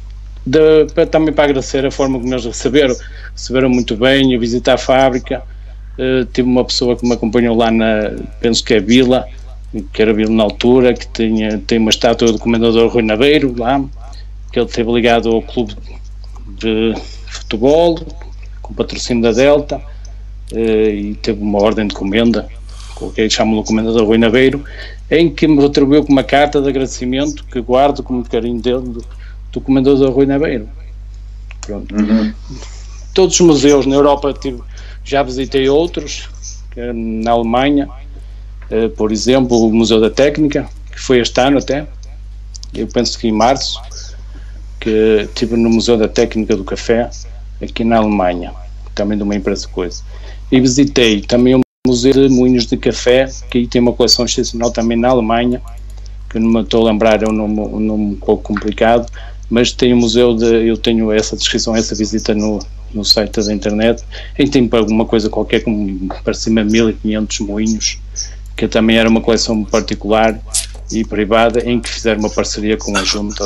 também para agradecer a forma como eles receberam muito bem, a visitar a fábrica. Tive uma pessoa que me acompanhou lá penso que é Vila, que era Vila na altura, que tem uma estátua do Comendador Rui Naveiro lá, que ele esteve ligado ao clube de futebol, com patrocínio da Delta, e teve uma ordem de comenda, que chamam de Comendador Rui Naveiro, em que me retribuiu com uma carta de agradecimento que guardo com muito carinho dele, do Comendador Rui Naveiro. Pronto. Todos os museus na Europa já visitei outros, na Alemanha, por exemplo, o Museu da Técnica, que foi este ano até, eu penso que em março, que estive no Museu da Técnica do Café, aqui na Alemanha, também de uma empresa de coisa. E visitei também o Museu de Moinhos de Café, que aí tem uma coleção excepcional também na Alemanha, que não me estou a lembrar, é um nome um pouco complicado, mas tem o museu eu tenho essa descrição, essa visita no site da internet, em que tem alguma coisa qualquer, como para cima de 1500 moinhos, que também era uma coleção particular e privada, em que fizeram uma parceria com a junta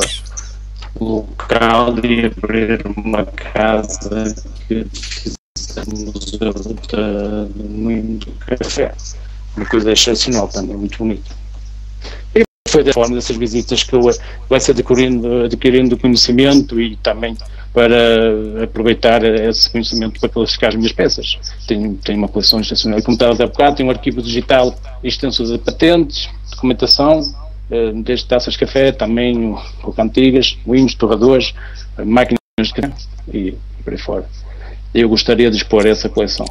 local e abrir uma casa que fizeram o museu do moinho do café, uma coisa excepcional também, muito bonita. E foi da forma dessas visitas que eu vai-se adquirindo conhecimento, e também para aproveitar esse conhecimento para classificar as minhas peças. Tenho uma coleção excepcional, como estava a bocado, tenho um arquivo digital extenso de patentes, documentação, desde taças de café, também cantigas, moinhos, torradores, máquinas de café e por aí fora. Eu gostaria de expor essa coleção.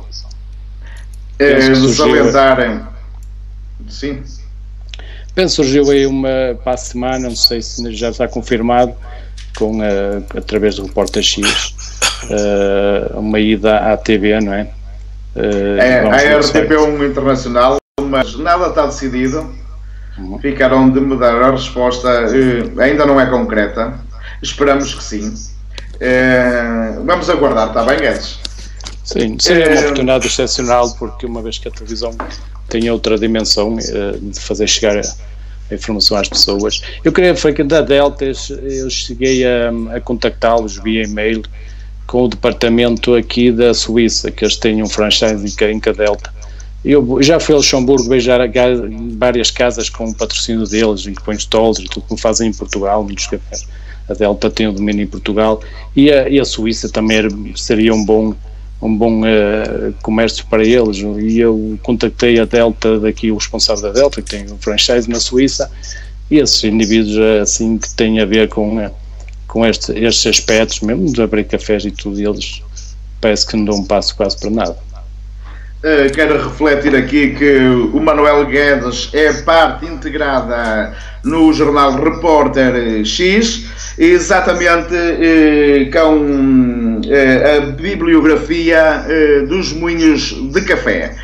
Sim. Penso que surgiu aí para a semana, não sei se já está confirmado, através do Repórter X, uma ida à TV, não é? A RTP1 Internacional, mas nada está decidido. Ficaram de me dar a resposta, ainda não é concreta, esperamos que sim. Vamos aguardar, está bem, Guedes? Sim, seria uma oportunidade excepcional, porque uma vez que a televisão tem outra dimensão de fazer chegar a informação às pessoas. Eu queria, foi que da Delta, eu cheguei a contactá-los via e-mail com o departamento aqui da Suíça, que eles têm um franchise em Delta. Eu já fui a Luxemburgo beijar várias casas com o patrocínio deles, e com stalls e tudo, como fazem em Portugal, muitos cafés. A Delta tem o domínio em Portugal, e a Suíça também seria um bom comércio para eles, e eu contactei a Delta daqui, o responsável da Delta, que tem um franchise na Suíça, e esses indivíduos assim que têm a ver com estes aspectos, mesmo de abrir cafés e tudo, eles parece que não dão um passo quase para nada. Quero refletir aqui que o Manuel Guedes é parte integrada no jornal Repórter X, exatamente com a bibliografia dos moinhos de café.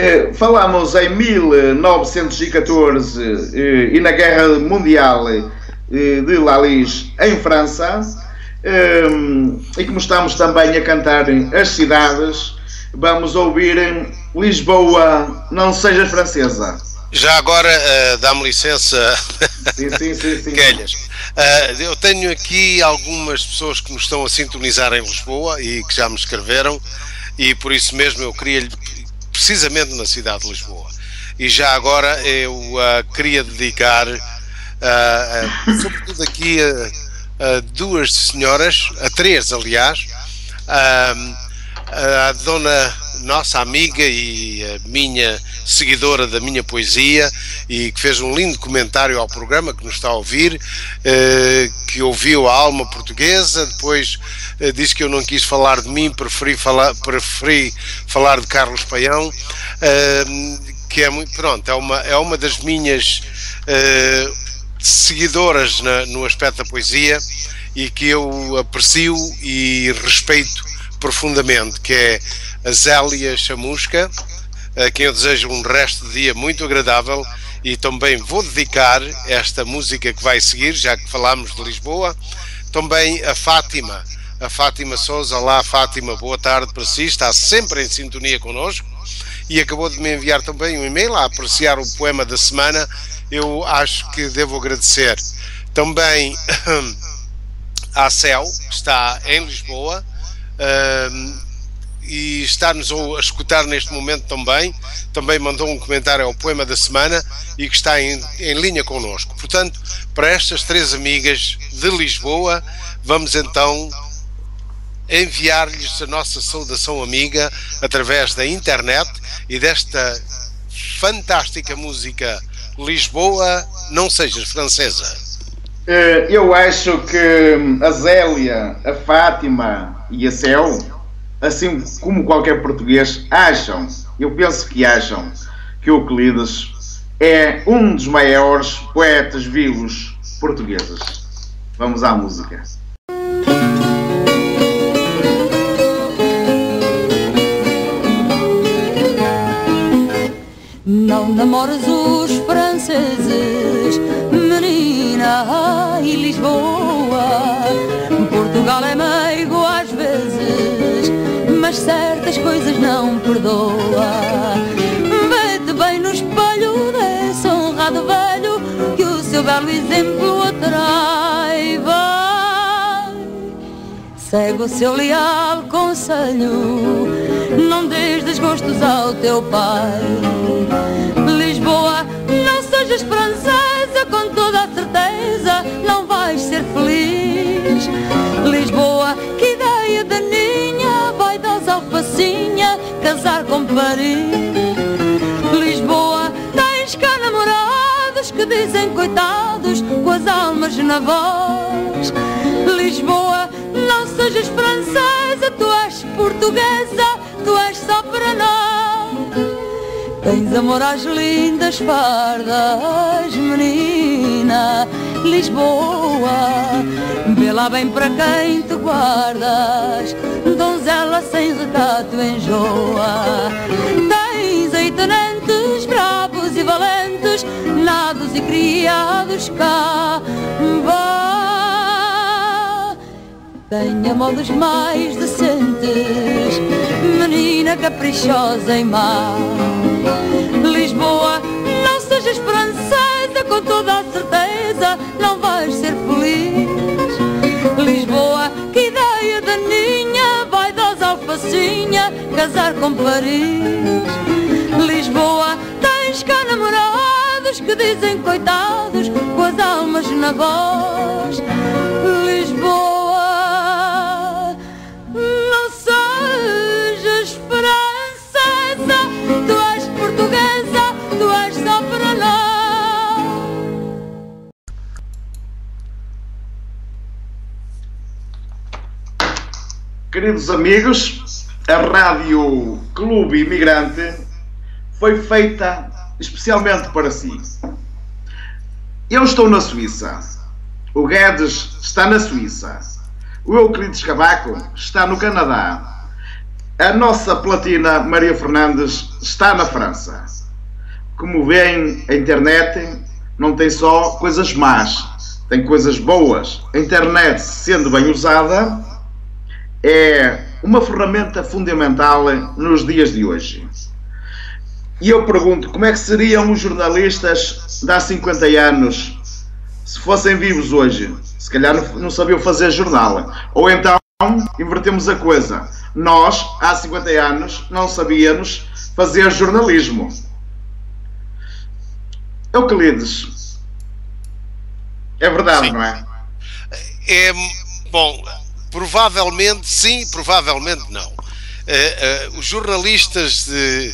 Falámos em 1914 e na Guerra Mundial de Lalis, em França. E como estamos também a cantar as cidades, vamos ouvir Lisboa, não sejas francesa. Já agora, dá-me licença, sim. Quelhas. Eu tenho aqui algumas pessoas que nos estão a sintonizar em Lisboa e que já me escreveram, e por isso mesmo eu queria, precisamente na cidade de Lisboa, e já agora eu queria dedicar, sobretudo aqui a duas senhoras, a três aliás, a dona nossa amiga e a minha seguidora da minha poesia, e que fez um lindo comentário ao programa, que nos está a ouvir, que ouviu a alma portuguesa, depois disse que eu não quis falar de mim, preferi falar de Carlos Paião, que é muito, pronto, é uma das minhas seguidoras no aspecto da poesia, e que eu aprecio e respeito profundamente, que é a Zélia Chamusca, a quem eu desejo um resto de dia muito agradável, e também vou dedicar esta música que vai seguir, já que falámos de Lisboa, também a Fátima Sousa. Olá Fátima, boa tarde para si, está sempre em sintonia connosco, e acabou de me enviar também um e-mail a apreciar o poema da semana. Eu acho que devo agradecer também à Céu, que está em Lisboa, e está-nos a escutar neste momento também mandou um comentário ao poema da semana e que está em linha connosco. Portanto, para estas três amigas de Lisboa, vamos então enviar-lhes a nossa saudação amiga através da internet e desta fantástica música Lisboa, não sejas francesa. Eu acho que a Zélia, a Fátima e a Céu, assim como qualquer português, eu penso que acham que Euclides é um dos maiores poetas vivos portugueses. Vamos à música. Não namores os franceses, menina, e Lisboa. Portugal é meigo às vezes, mas certas coisas não perdoa. Vê-te bem no espelho desse honrado velho, que o seu belo exemplo atrai. Vai, segue o seu leal conselho, não dês desgostos ao teu pai. Lisboa, não sejas francesa, com toda a certeza não vais ser feliz. Lisboa, que ideia daninha, vaidosa alfacinha, casar com Paris. Lisboa, tens cá namorados que dizem coitados, com as almas na voz. Lisboa, não sejas francesa, tu és portuguesa, tu és só para nós. Tens amor às lindas fardas, menina, Lisboa. Vê lá bem para quem te guardas, donzela sem recato enjoa. Tens aí tenentes bravos e valentes, nados e criados cá. Vá, tenha modos mais decentes, menina caprichosa e má. Lisboa, não sejas francesa, com toda a certeza não vais ser feliz. Lisboa, que ideia daninha, vaidosa alfacinha, casar com Paris. Lisboa, tens cá namorados que dizem coitados, com as almas na voz. Lisboa, não sejas francesa, tu és portuguesa, tu és só para nós. Queridos amigos, a Rádio Clube Imigrante foi feita especialmente para si. Eu estou na Suíça, o Guedes está na Suíça, o Euclides Cavaco está no Canadá, a nossa platina Maria Fernandes está na França. Como veem, a internet não tem só coisas más, tem coisas boas. A internet, sendo bem usada, é uma ferramenta fundamental nos dias de hoje. E eu pergunto, como é que seriam os jornalistas de há 50 anos se fossem vivos hoje? Se calhar não sabiam fazer jornal. Ou então, invertemos a coisa. Nós, há 50 anos, não sabíamos fazer jornalismo. Euclides. É verdade, sim, não é? Bom, provavelmente sim, provavelmente não. Os jornalistas,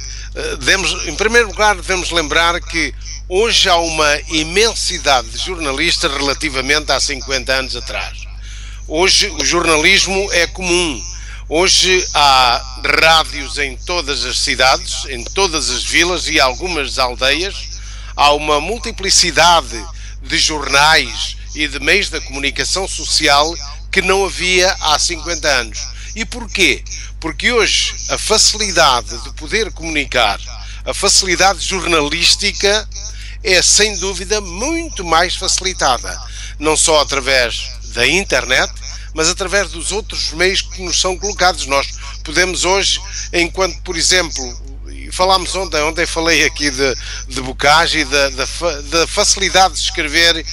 em primeiro lugar, devemos lembrar que hoje há uma imensidade de jornalistas relativamente a 50 anos atrás. Hoje o jornalismo é comum. Hoje há rádios em todas as cidades, em todas as vilas e algumas aldeias. Há uma multiplicidade de jornais e de meios da comunicação social que não havia há 50 anos. E porquê? Porque hoje a facilidade de poder comunicar, a facilidade jornalística é sem dúvida muito mais facilitada, não só através da internet, mas através dos outros meios que nos são colocados. Nós podemos hoje, enquanto, por exemplo, falámos ontem falei aqui de Bocage e da facilidade de escrever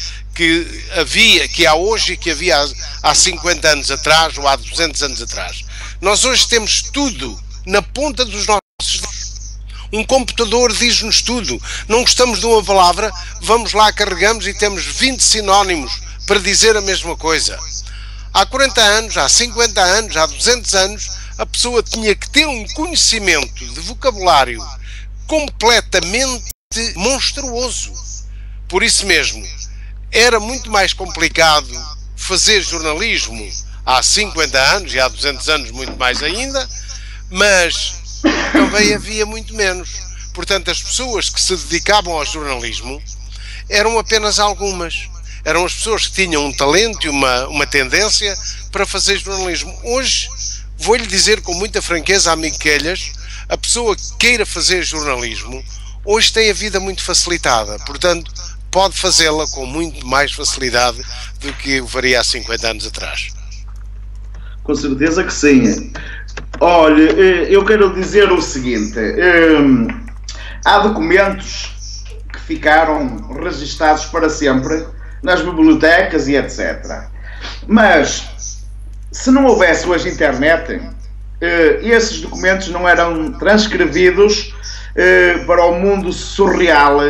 que há hoje e que havia há 50 anos atrás ou há 200 anos atrás. Nós hoje temos tudo na ponta dos nossos dedos. Um computador diz-nos tudo. Não gostamos de uma palavra, vamos lá, carregamos e temos 20 sinónimos para dizer a mesma coisa. Há 40 anos, há 50 anos, há 200 anos, a pessoa tinha que ter um conhecimento de vocabulário completamente monstruoso. Por isso mesmo, era muito mais complicado fazer jornalismo há 50 anos e há 200 anos muito mais ainda, mas também havia muito menos. Portanto, as pessoas que se dedicavam ao jornalismo eram apenas algumas. Eram as pessoas que tinham um talento e uma tendência para fazer jornalismo. Hoje, vou-lhe dizer com muita franqueza, amigo Quelhas, a pessoa que queira fazer jornalismo, hoje tem a vida muito facilitada. Portanto, pode fazê-la com muito mais facilidade do que o faria há 50 anos atrás. Com certeza que sim. Olha, eu quero dizer o seguinte, há documentos que ficaram registados para sempre nas bibliotecas e etc. Mas, se não houvesse hoje internet, esses documentos não eram transcrevidos para o mundo surreal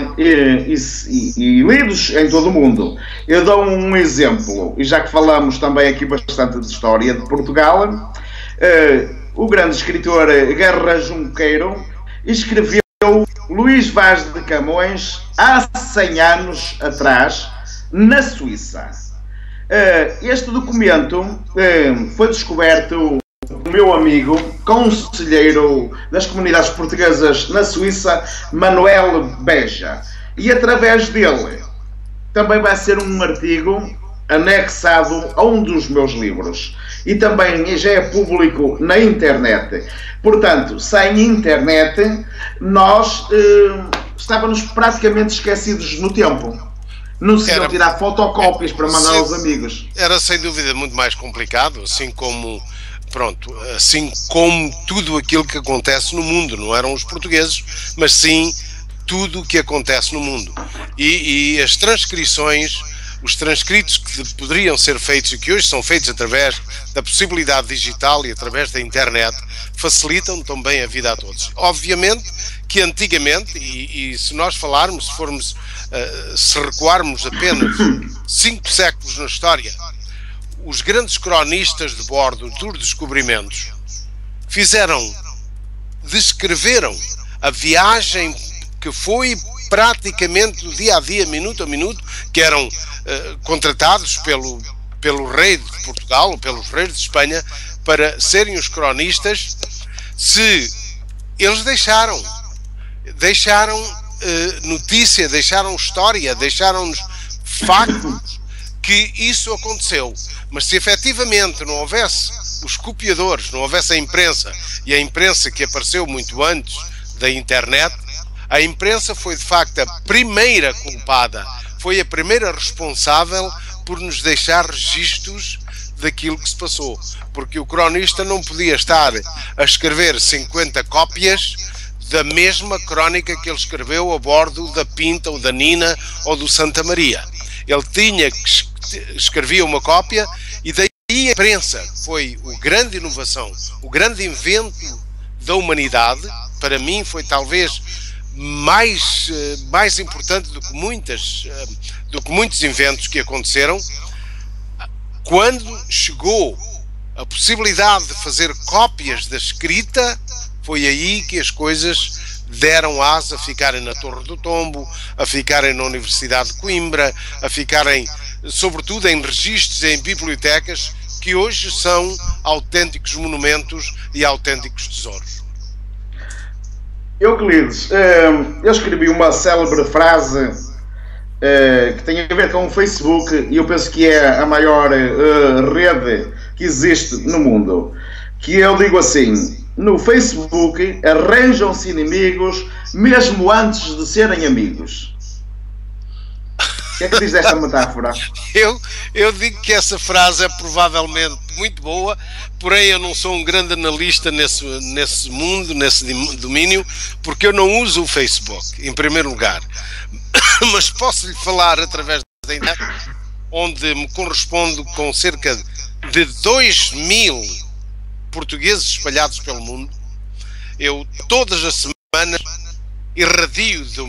e lidos em todo o mundo. Eu dou um exemplo, e já que falamos também aqui bastante de história de Portugal, o grande escritor Guerra Junqueiro escreveu Luís Vaz de Camões há 100 anos atrás, na Suíça. Este documento foi descoberto o meu amigo, conselheiro das comunidades portuguesas na Suíça, Manuel Beja. E através dele também vai ser um artigo anexado a um dos meus livros. E também já é público na internet. Portanto, sem internet, nós estávamos praticamente esquecidos no tempo. Não se iam tirar fotocópias para mandar aos amigos. Era sem dúvida muito mais complicado, assim como tudo aquilo que acontece no mundo. Não eram os portugueses, mas sim tudo o que acontece no mundo. E as transcrições, os transcritos que poderiam ser feitos e que hoje são feitos através da possibilidade digital e através da internet, facilitam também a vida a todos. Obviamente que antigamente, e se nós falarmos, se recuarmos apenas 5 séculos na história, os grandes cronistas de bordo dos descobrimentos descreveram a viagem que foi praticamente do dia a dia, minuto a minuto, que eram contratados pelo rei de Portugal ou pelos reis de Espanha para serem os cronistas. Se eles deixaram notícia, deixaram história, deixaram-nos factos que isso aconteceu. Mas se efetivamente não houvesse os copiadores, não houvesse a imprensa, e a imprensa que apareceu muito antes da internet, a imprensa foi de facto a primeira culpada, foi a primeira responsável por nos deixar registros daquilo que se passou, porque o cronista não podia estar a escrever 50 cópias da mesma crónica que ele escreveu a bordo da Pinta ou da Nina ou do Santa Maria. Ele tinha que escrevia uma cópia, e daí a imprensa foi a grande inovação, o grande invento da humanidade. Para mim foi talvez mais importante do que muitos inventos que aconteceram. Quando chegou a possibilidade de fazer cópias da escrita, foi aí que as coisas deram asa a ficarem na Torre do Tombo, a ficarem na Universidade de Coimbra, a ficarem sobretudo em registros, em bibliotecas, que hoje são autênticos monumentos e autênticos tesouros. Euclides, eu escrevi uma célebre frase que tem a ver com o Facebook, e eu penso que é a maior rede que existe no mundo, que eu digo assim: no Facebook arranjam-se inimigos mesmo antes de serem amigos. O que é que diz desta metáfora? Eu digo que essa frase é provavelmente muito boa, porém eu não sou um grande analista nesse mundo, nesse domínio, porque eu não uso o Facebook, em primeiro lugar. Mas posso-lhe falar através da internet, onde me correspondo com cerca de 2.000 portugueses espalhados pelo mundo. Eu todas as semanas irradio do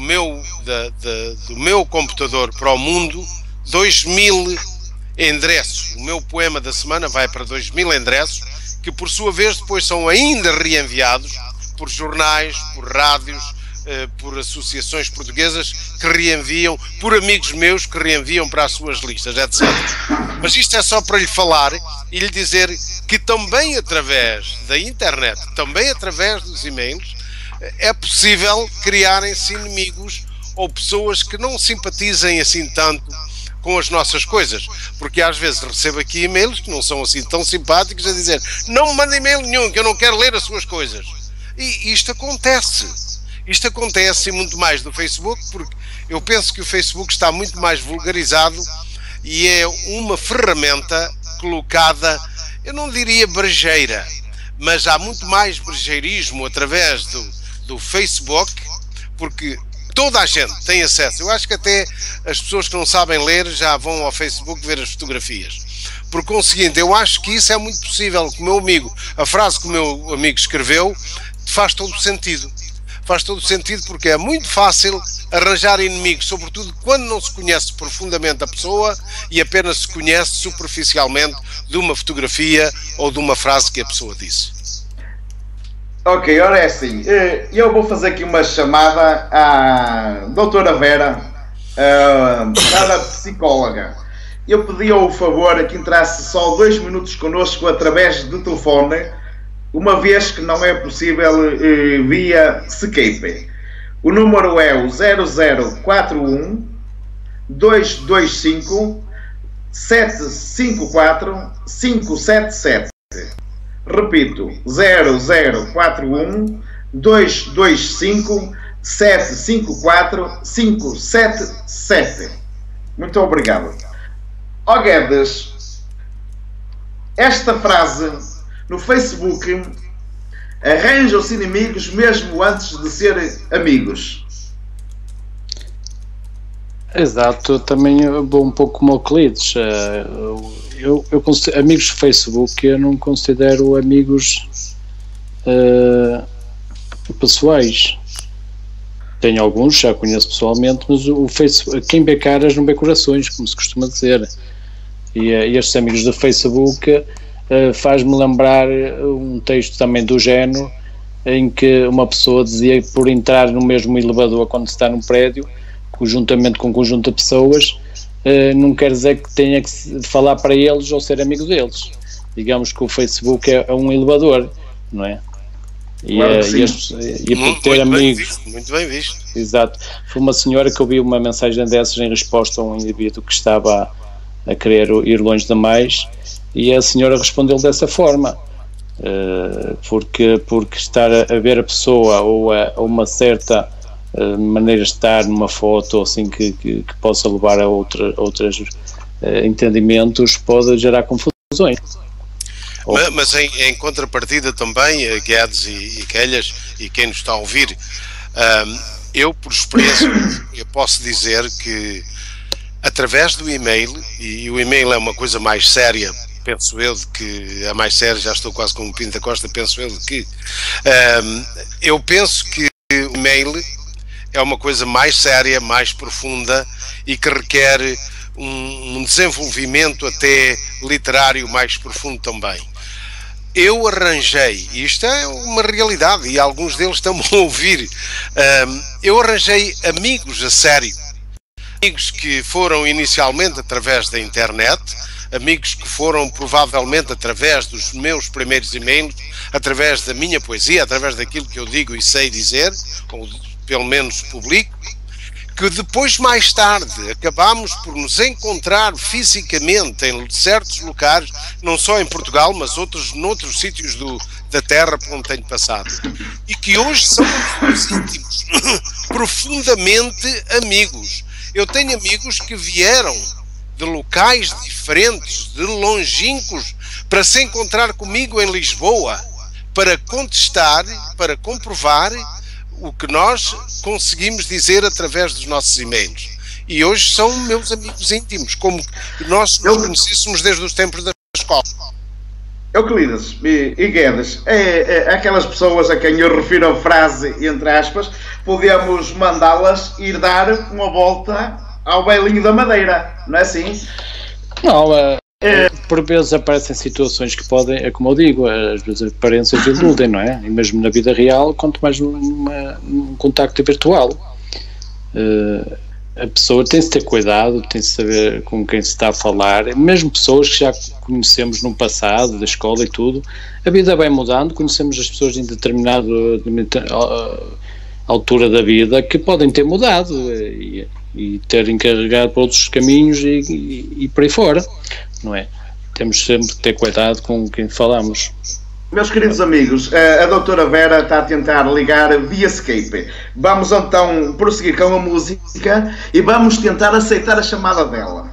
meu computador para o mundo 2.000 endereços. O meu poema da semana vai para 2.000 endereços, que por sua vez depois são ainda reenviados por jornais, por rádios, por associações portuguesas que reenviam, por amigos meus que reenviam para as suas listas, etc. Mas isto é só para lhe falar e lhe dizer que também através da internet, também através dos e-mails, é possível criarem-se inimigos ou pessoas que não simpatizem assim tanto com as nossas coisas, porque às vezes recebo aqui e-mails que não são assim tão simpáticos, a dizer: não me manda e-mail nenhum, que eu não quero ler as suas coisas. E isto acontece muito mais no Facebook, porque eu penso que o Facebook está muito mais vulgarizado e é uma ferramenta colocada, eu não diria brejeira, mas há muito mais brejeirismo através do Facebook, porque toda a gente tem acesso. Eu acho que até as pessoas que não sabem ler já vão ao Facebook ver as fotografias. Por conseguinte, eu acho que isso é muito possível. Que o meu amigo, a frase que o meu amigo escreveu, faz todo o sentido. Faz todo o sentido, porque é muito fácil arranjar inimigos, sobretudo quando não se conhece profundamente a pessoa e apenas se conhece superficialmente de uma fotografia ou de uma frase que a pessoa disse. Ok, ora é assim, eu vou fazer aqui uma chamada à doutora Vera, para psicóloga. Eu pedi ao favor que entrasse só 2 minutos connosco através de telefone, uma vez que não é possível via Skype. O número é o 0041 225 754 577. Repito, 0041 225 754 577. Muito obrigado. Ó Guedes, esta frase no Facebook: arranjam-se inimigos mesmo antes de serem amigos. Exato, eu também vou um pouco como Euclides. Eu amigos do Facebook eu não considero amigos pessoais. Tenho alguns, já conheço pessoalmente, mas o Facebook, quem vê caras não vê corações, como se costuma dizer. E estes amigos do Facebook faz-me lembrar um texto também do género, em que uma pessoa dizia que por entrar no mesmo elevador quando se está num prédio, conjuntamente com um conjunto de pessoas, não quer dizer que tenha que falar para eles ou ser amigo deles. Digamos que o Facebook é um elevador, não é? Claro E por ter amigos. Muito bem visto. Exato. Foi uma senhora que ouviu uma mensagem dessas em resposta a um indivíduo que estava a querer ir longe demais, e a senhora respondeu dessa forma, porque estar a ver a pessoa ou a uma certa maneira de estar numa foto assim que possa levar a outras entendimentos pode gerar confusões. Mas em contrapartida também, Guedes e Quelhas, e quem nos está a ouvir, eu por experiência eu posso dizer que através do e-mail, e o e-mail é uma coisa mais séria, penso eu, de que a mais séria, já estou quase como Pinto da Costa, penso eu de que eu penso que o e-mail é uma coisa mais séria, mais profunda e que requer um desenvolvimento até literário mais profundo também. Eu arranjei, e isto é uma realidade, e alguns deles estão a ouvir, eu arranjei amigos a sério, amigos que foram inicialmente através da internet, amigos que foram provavelmente através dos meus primeiros e-mails, através da minha poesia, através daquilo que eu digo e sei dizer, ou pelo menos publico, que depois, mais tarde, acabámos por nos encontrar fisicamente em certos locais, não só em Portugal, mas noutros sítios da Terra por onde tenho passado. E que hoje são amigos íntimos, profundamente amigos. Eu tenho amigos que vieram de locais diferentes, de longínquos, para se encontrar comigo em Lisboa, para contestar, para comprovar o que nós conseguimos dizer através dos nossos e-mails. E hoje são meus amigos íntimos, como nós nos conhecêssemos desde os tempos da escola. Euclides e Guedes, aquelas pessoas a quem eu refiro a frase, entre aspas, podemos mandá-las ir dar uma volta ao bailinho da Madeira, não é assim? Não, por vezes aparecem situações que podem, é como eu digo, às vezes as aparências iludem, não é? E mesmo na vida real, quanto mais num contacto virtual. A pessoa tem de ter cuidado, tem de saber com quem se está a falar, mesmo pessoas que já conhecemos no passado, da escola e tudo, a vida vai mudando, conhecemos as pessoas em determinada altura da vida que podem ter mudado e ter encarregado para outros caminhos e por aí fora, não é? Temos sempre de ter cuidado com quem falamos. Meus queridos amigos, a doutora Vera está a tentar ligar via Skype. Vamos então prosseguir com a música e vamos tentar aceitar a chamada dela.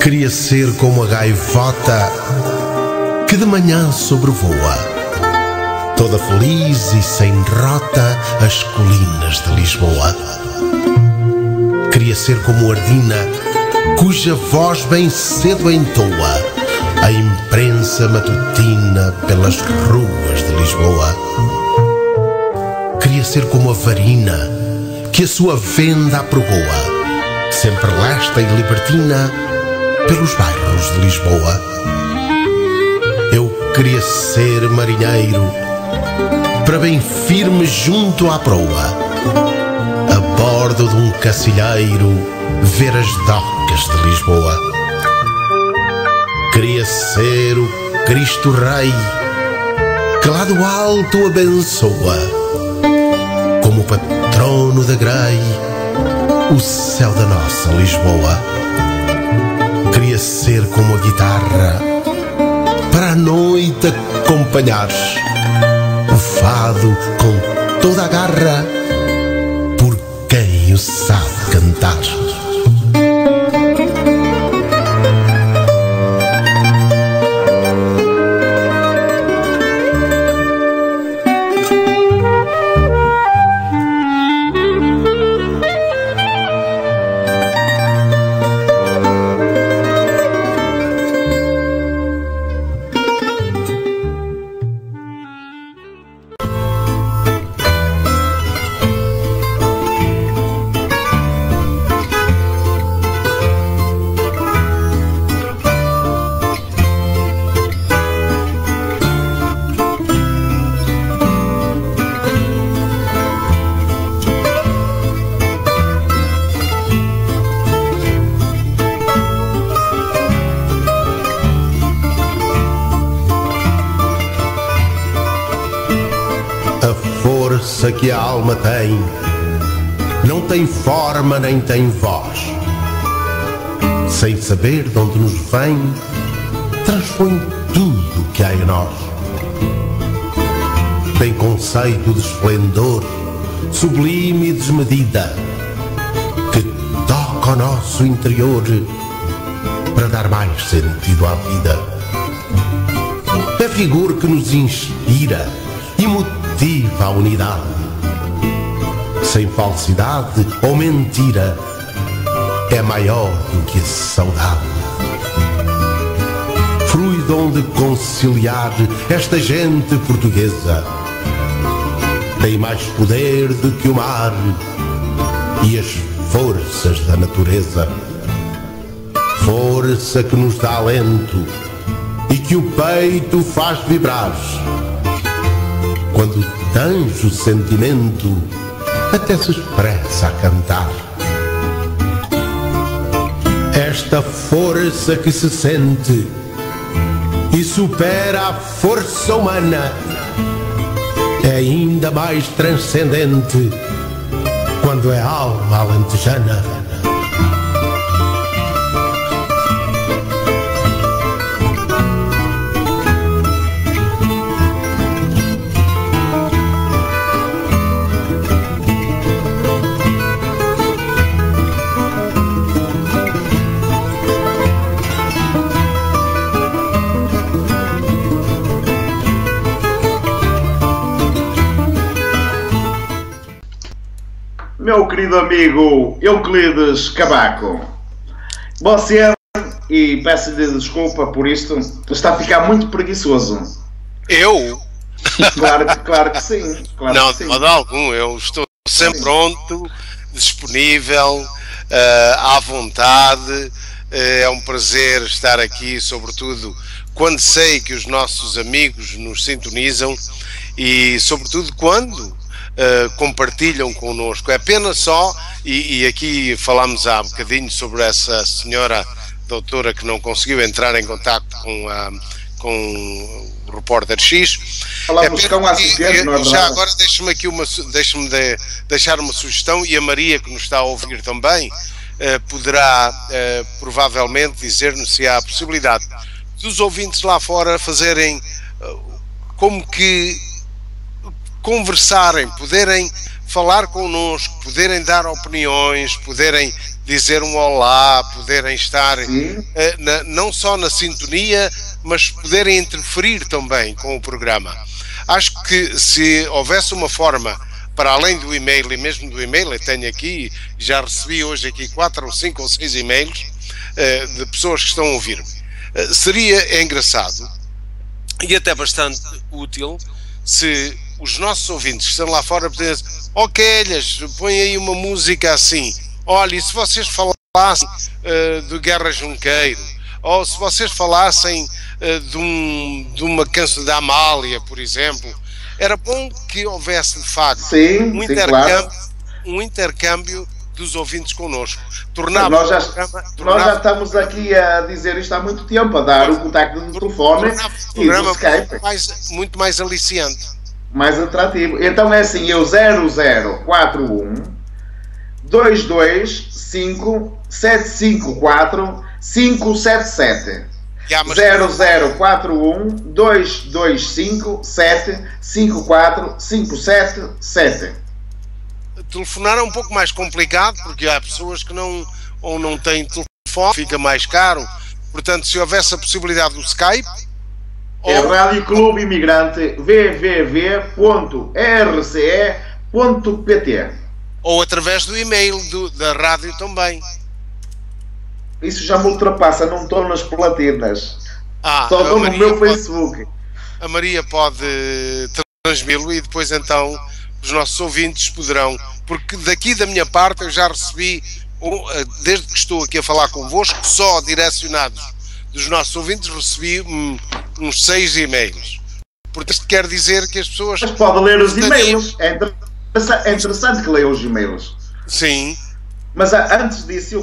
Queria ser como a gaivota que de manhã sobrevoa, toda feliz e sem rota, as colinas de Lisboa. Queria ser como Ardina, cuja voz bem cedo entoa a imprensa matutina pelas ruas de Lisboa. Queria ser como a Varina, que a sua venda apregoa, sempre lesta e libertina, pelos bairros de Lisboa. Eu queria ser marinheiro, para bem firme junto à proa, a bordo de um cacilheiro, ver as docas de Lisboa. Queria ser o Cristo Rei, que lá do alto abençoa, como patrono da Grei, o céu da nossa Lisboa. Queria ser como a guitarra, para a noite acompanhar o fado com toda a garra, por quem o sabe cantar. Que a alma tem, não tem forma nem tem voz, sem saber de onde nos vem, transpõe tudo o que há em nós. Tem conceito de esplendor sublime e desmedida, que toca ao nosso interior para dar mais sentido à vida. É figura que nos inspira e motiva a unidade, sem falsidade ou mentira, é maior do que a saudade. Frui dom de conciliar esta gente portuguesa, tem mais poder do que o mar e as forças da natureza. Força que nos dá alento e que o peito faz vibrar, quando tange o sentimento até se expressa a cantar. Esta força que se sente e supera a força humana é ainda mais transcendente quando é alma alentejana. Meu querido amigo Euclides Cavaco, você, e peço-lhe desculpa por isto, está a ficar muito preguiçoso. Eu? Claro que sim. Não, de modo algum, eu estou sempre pronto, disponível, à vontade. É um prazer estar aqui, sobretudo quando sei que os nossos amigos nos sintonizam e sobretudo quando compartilham connosco. É pena só, e aqui falámos há bocadinho sobre essa senhora doutora que não conseguiu entrar em contacto com o repórter X. Falámos com a assistente, não é verdade? Já agora deixe-me deixar uma sugestão, e a Maria, que nos está a ouvir também, poderá provavelmente dizer-nos se há a possibilidade dos ouvintes lá fora fazerem como que conversarem, poderem falar connosco, poderem dar opiniões, poderem dizer um olá, poderem estar não só na sintonia, mas poderem interferir também com o programa. Acho que se houvesse uma forma, para além do e-mail, e mesmo do e-mail, eu tenho aqui, já recebi hoje aqui 4 ou 5 ou 6 e-mails de pessoas que estão a ouvir-me. Seria engraçado e até bastante útil se os nossos ouvintes que estão lá fora pudessem, Quelhas, põe aí uma música assim, olha, e se vocês falassem do Guerra Junqueiro, ou se vocês falassem de uma canção da Amália, por exemplo, era bom que houvesse de facto um intercâmbio dos ouvintes connosco. Nós já estamos aqui a dizer isto há muito tempo, a dar o contacto do telefone e do Skype. Muito mais aliciante. Mais atrativo. Então é assim, eu 0041 225 754 577. 0041 225 754 577. Telefonar é um pouco mais complicado porque há pessoas que não têm telefone, fica mais caro. Portanto, se houvesse a possibilidade do Skype, é Rádio Clube Imigrante www.rce.pt, ou através do e-mail da rádio também. Isso já me ultrapassa, não estou nas platinas, só estou no meu Facebook. A Maria pode transmiti-lo e depois então os nossos ouvintes poderão, porque daqui da minha parte eu já recebi, desde que estou aqui a falar convosco, só direcionados dos nossos ouvintes, recebi uns 6 e-mails. Portanto, isto quer dizer que as pessoas... Mas pode ler os e-mails. É interessante que leia os e-mails. Sim. Mas antes disso,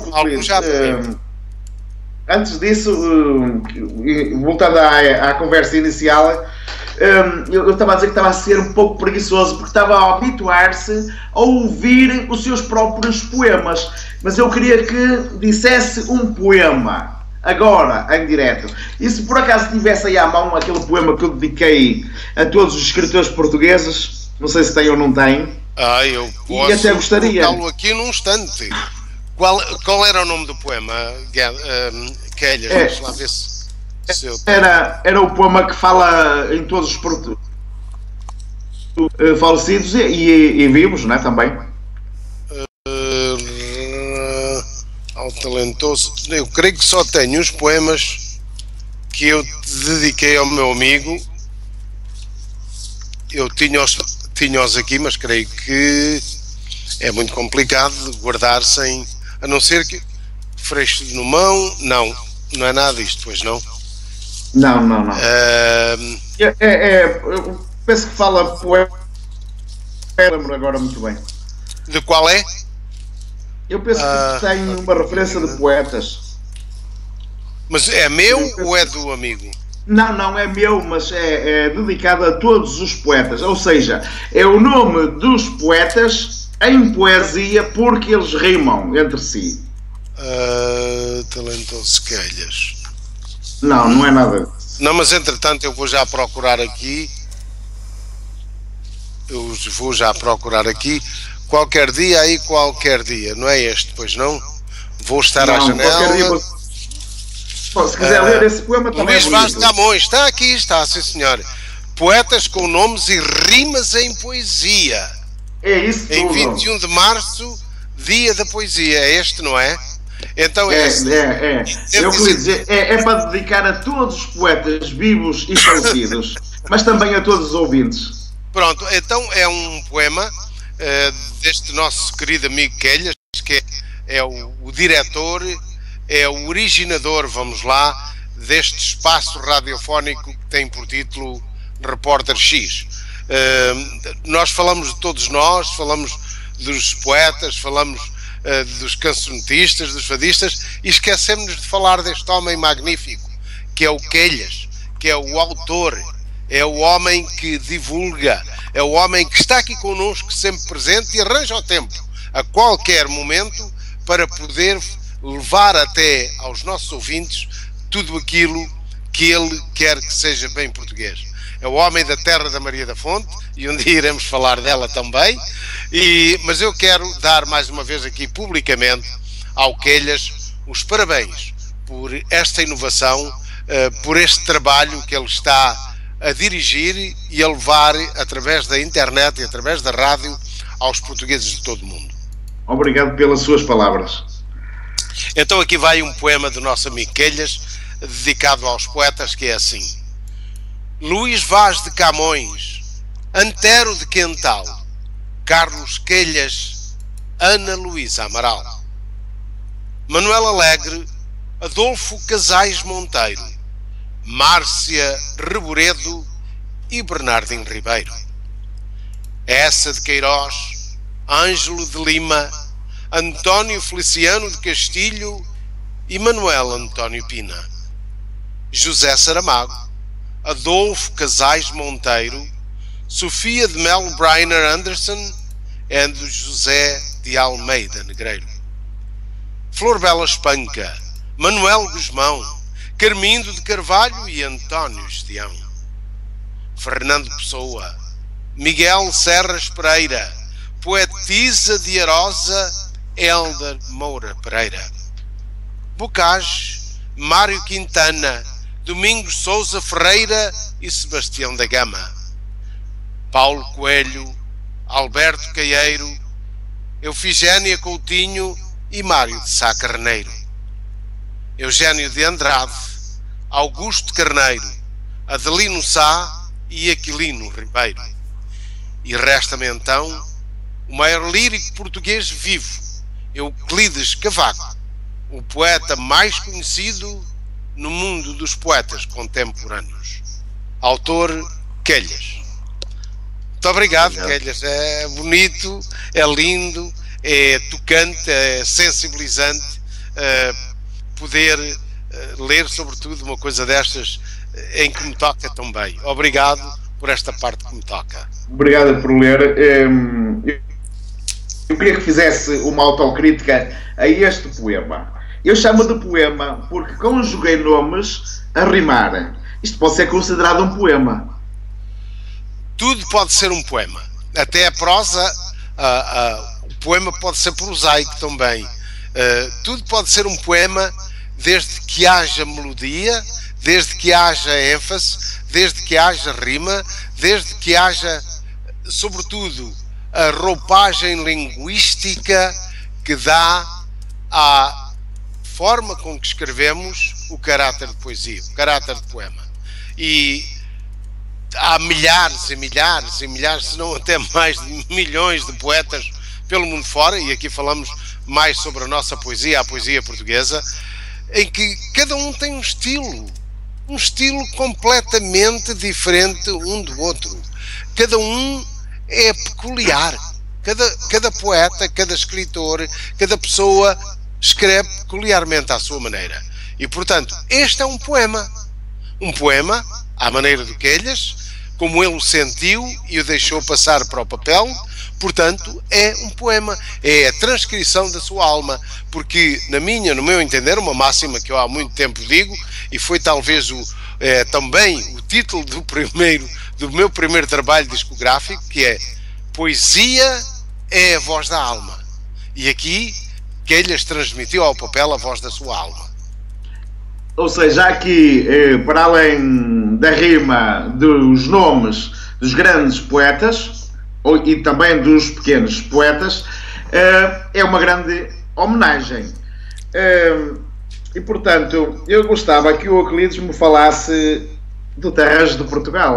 voltando à conversa inicial, eu estava a dizer que estava a ser um pouco preguiçoso porque estava a habituar-se a ouvir os seus próprios poemas. Mas eu queria que dissesse um poema agora, em direto. E se por acaso tivesse aí à mão aquele poema que eu dediquei a todos os escritores portugueses, não sei se tem ou não tem. Eu posso e até gostaria. Colocá-lo aqui num instante. Qual era o nome do poema, Quelhas? Vamos lá ver se eu tenho. Era o poema que fala em todos os falecidos e vivos, não é? Também. Ao talentoso. Eu creio que só tenho os poemas que eu dediquei ao meu amigo. Eu tinha-os aqui, mas creio que é muito complicado de guardar sem, a não ser que Freixo de Numão. Não é nada disto, pois não? Não. Eu penso que fala poema. Lembro agora muito bem. De qual é? Eu penso que tem uma referência de poetas. Mas é meu ou é do amigo? Não é meu, mas é dedicado a todos os poetas. Ou seja, é o nome dos poetas em poesia porque eles rimam entre si. Talentoso Quelhas. Não é nada. Não, mas entretanto eu vou já procurar aqui. Qualquer dia, não é este, pois não? Vou estar à janela. Se quiser ler esse poema também. Luís Vaz de Camões, está aqui, está, sim senhor. Poetas com nomes e rimas em poesia. É isso. Em 21 de março, dia da poesia. É este, não é? Então é para dedicar a todos os poetas vivos e falecidos, mas também a todos os ouvintes. Pronto, então é um poema deste nosso querido amigo Quelhas, que é o diretor, é o originador, vamos lá, deste espaço radiofónico que tem por título Repórter X. Nós falamos de todos nós, falamos dos poetas, falamos dos cancionetistas, dos fadistas, e esquecemos de falar deste homem magnífico, que é o Quelhas, que é o autor, é o homem que divulga, é o homem que está aqui connosco, sempre presente, e arranja o tempo, a qualquer momento, para poder levar até aos nossos ouvintes tudo aquilo que ele quer que seja bem português. É o homem da terra da Maria da Fonte, e um dia iremos falar dela também, mas eu quero dar mais uma vez aqui publicamente ao Quelhas os parabéns por esta inovação, por este trabalho que ele está a dirigir e a levar através da internet e através da rádio aos portugueses de todo o mundo. Obrigado pelas suas palavras. Então aqui vai um poema do nosso amigo Quelhas, dedicado aos poetas, que é assim: Luís Vaz de Camões, Antero de Quental, Carlos Quelhas, Ana Luísa Amaral, Manuel Alegre, Adolfo Casais Monteiro, Márcia Reboredo e Bernardino Ribeiro, Essa de Queiroz, Ângelo de Lima, António Feliciano de Castilho e Manuel António Pina, José Saramago, Adolfo Casais Monteiro, Sofia de Melo Brainer Anderson e José de Almeida Negreiro, Flor Bela Espanca, Manuel Guzmão, Carmindo de Carvalho e António Estião, Fernando Pessoa, Miguel Serras Pereira, Poetisa de Arosa, Helder Moura Pereira, Bocage, Mário Quintana, Domingos Sousa Ferreira e Sebastião da Gama, Paulo Coelho, Alberto Caieiro, Eufigénia Coutinho e Mário de Sá Carneiro, Eugénio de Andrade, Augusto Carneiro, Adelino Sá e Aquilino Ribeiro. E resta-me então o maior lírico português vivo, Euclides Cavaco, o poeta mais conhecido no mundo dos poetas contemporâneos. Autor Quelhas. Muito obrigado, Quelhas. É bonito, é lindo, é tocante, é sensibilizante poder ler sobretudo uma coisa destas em que me toca tão bem. Obrigado por esta parte que me toca. Obrigado por ler. Eu queria que fizesse uma autocrítica a este poema. Eu chamo de poema porque conjuguei nomes a rimar. Isto pode ser considerado um poema. Tudo pode ser um poema. Até a prosa, o poema pode ser prosaico também. Tudo pode ser um poema desde que haja melodia, desde que haja ênfase, desde que haja rima, desde que haja, sobretudo, a roupagem linguística que dá à forma com que escrevemos o caráter de poesia, o caráter de poema. E há milhares e milhares e milhares, se não até mais de milhões de poetas pelo mundo fora, e aqui falamos mais sobre a nossa poesia, a poesia portuguesa, em que cada um tem um estilo completamente diferente um do outro. Cada um é peculiar. Cada poeta, cada escritor, cada pessoa escreve peculiarmente à sua maneira. E, portanto, este é um poema. Um poema, à maneira do Quelhas, como ele o sentiu e o deixou passar para o papel. Portanto, é um poema, é a transcrição da sua alma, porque no meu entender, uma máxima que eu há muito tempo digo, e foi talvez também o título do meu primeiro trabalho discográfico, que é: poesia é a voz da alma. E aqui, Quelhas transmitiu ao papel a voz da sua alma. Ou seja, aqui, para além da rima dos nomes dos grandes poetas, e também dos pequenos poetas, é uma grande homenagem. E, portanto, eu gostava que o Euclides me falasse do Terras de Portugal.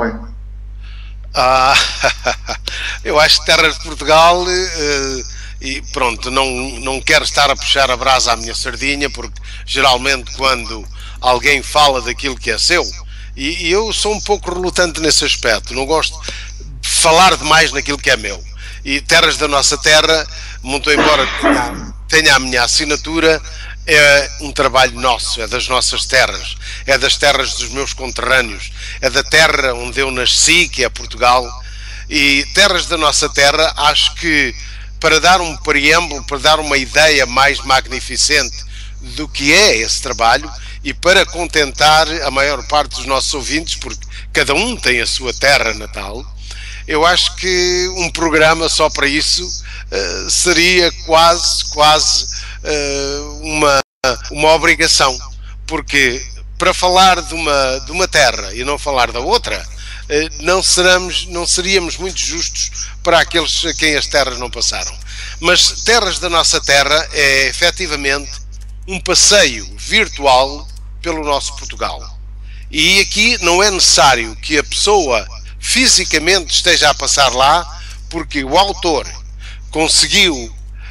Eu acho que Terras de Portugal, e pronto, não quero estar a puxar a brasa à minha sardinha, porque geralmente quando alguém fala daquilo que é seu, e eu sou um pouco relutante nesse aspecto, não gosto de falar demais naquilo que é meu. E Terras da Nossa Terra, muito embora tenha a minha assinatura, é um trabalho nosso, é das nossas terras, é das terras dos meus conterrâneos, é da terra onde eu nasci, que é Portugal. E Terras da Nossa Terra, acho que para dar um preâmbulo, para dar uma ideia mais magnificente do que é esse trabalho, e para contentar a maior parte dos nossos ouvintes, porque cada um tem a sua terra natal, eu acho que um programa só para isso seria quase uma obrigação, porque para falar de uma terra e não falar da outra, não seríamos muito justos para aqueles a quem as terras não passaram. Mas Terras da Nossa Terra é efetivamente um passeio virtual pelo nosso Portugal. E aqui não é necessário que a pessoa fisicamente esteja a passar lá, porque o autor conseguiu,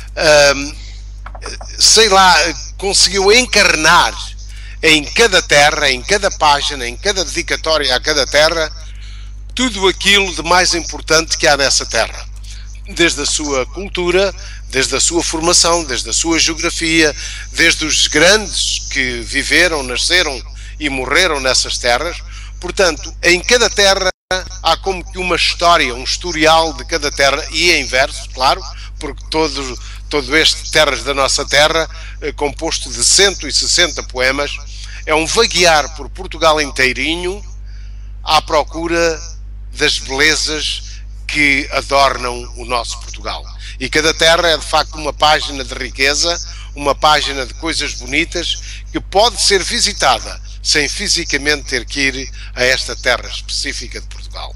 conseguiu encarnar em cada terra, em cada página, em cada dedicatória a cada terra, tudo aquilo de mais importante que há nessa terra. Desde a sua cultura, desde a sua formação, desde a sua geografia, desde os grandes que viveram, nasceram e morreram nessas terras. Portanto, em cada terra há como que uma história, um historial de cada terra, e em verso, claro, porque todo este Terras da Nossa Terra, composto de 160 poemas, é um vaguear por Portugal inteirinho à procura das belezas que adornam o nosso Portugal. E cada terra é de facto uma página de riqueza, uma página de coisas bonitas que pode ser visitada sem fisicamente ter que ir a esta terra específica de Portugal.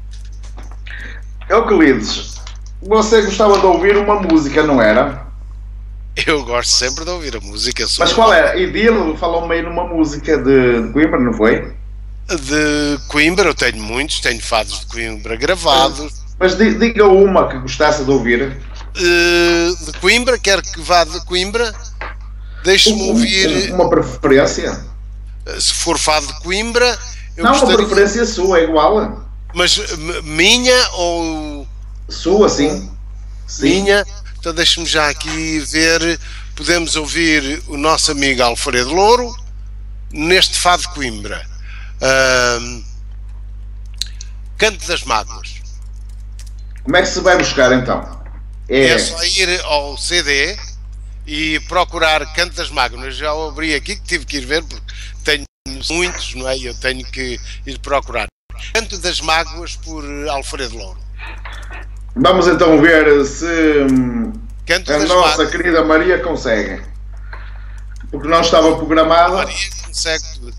Euclides, você gostava de ouvir uma música, não era? Eu gosto sempre de ouvir a música. Mas qual era? Idil falou-me aí numa música de Coimbra, não foi? De Coimbra eu tenho muitos, tenho fados de Coimbra gravados. Mas diga uma que gostasse de ouvir. De Coimbra, quer que vá de Coimbra? Deixe-me ouvir. Uma preferência? Se for fado de Coimbra, eu não, gostaria... uma preferência sua, é igual. Mas minha ou... Sua, sim. Minha? Então deixe-me já aqui ver. Podemos ouvir o nosso amigo Alfredo Louro neste fado de Coimbra. Canto das Mágoas. Como é que se vai buscar então? É só ir ao CD e procurar Canto das Mágoas. Eu já abri aqui, que tive que ir ver porque tenho muitos, não é? Eu tenho que ir procurar. Canto das Mágoas por Alfredo Louro. Vamos então ver se Canto a nossa querida Maria consegue. Porque não estava programada. Maria consegue tudo.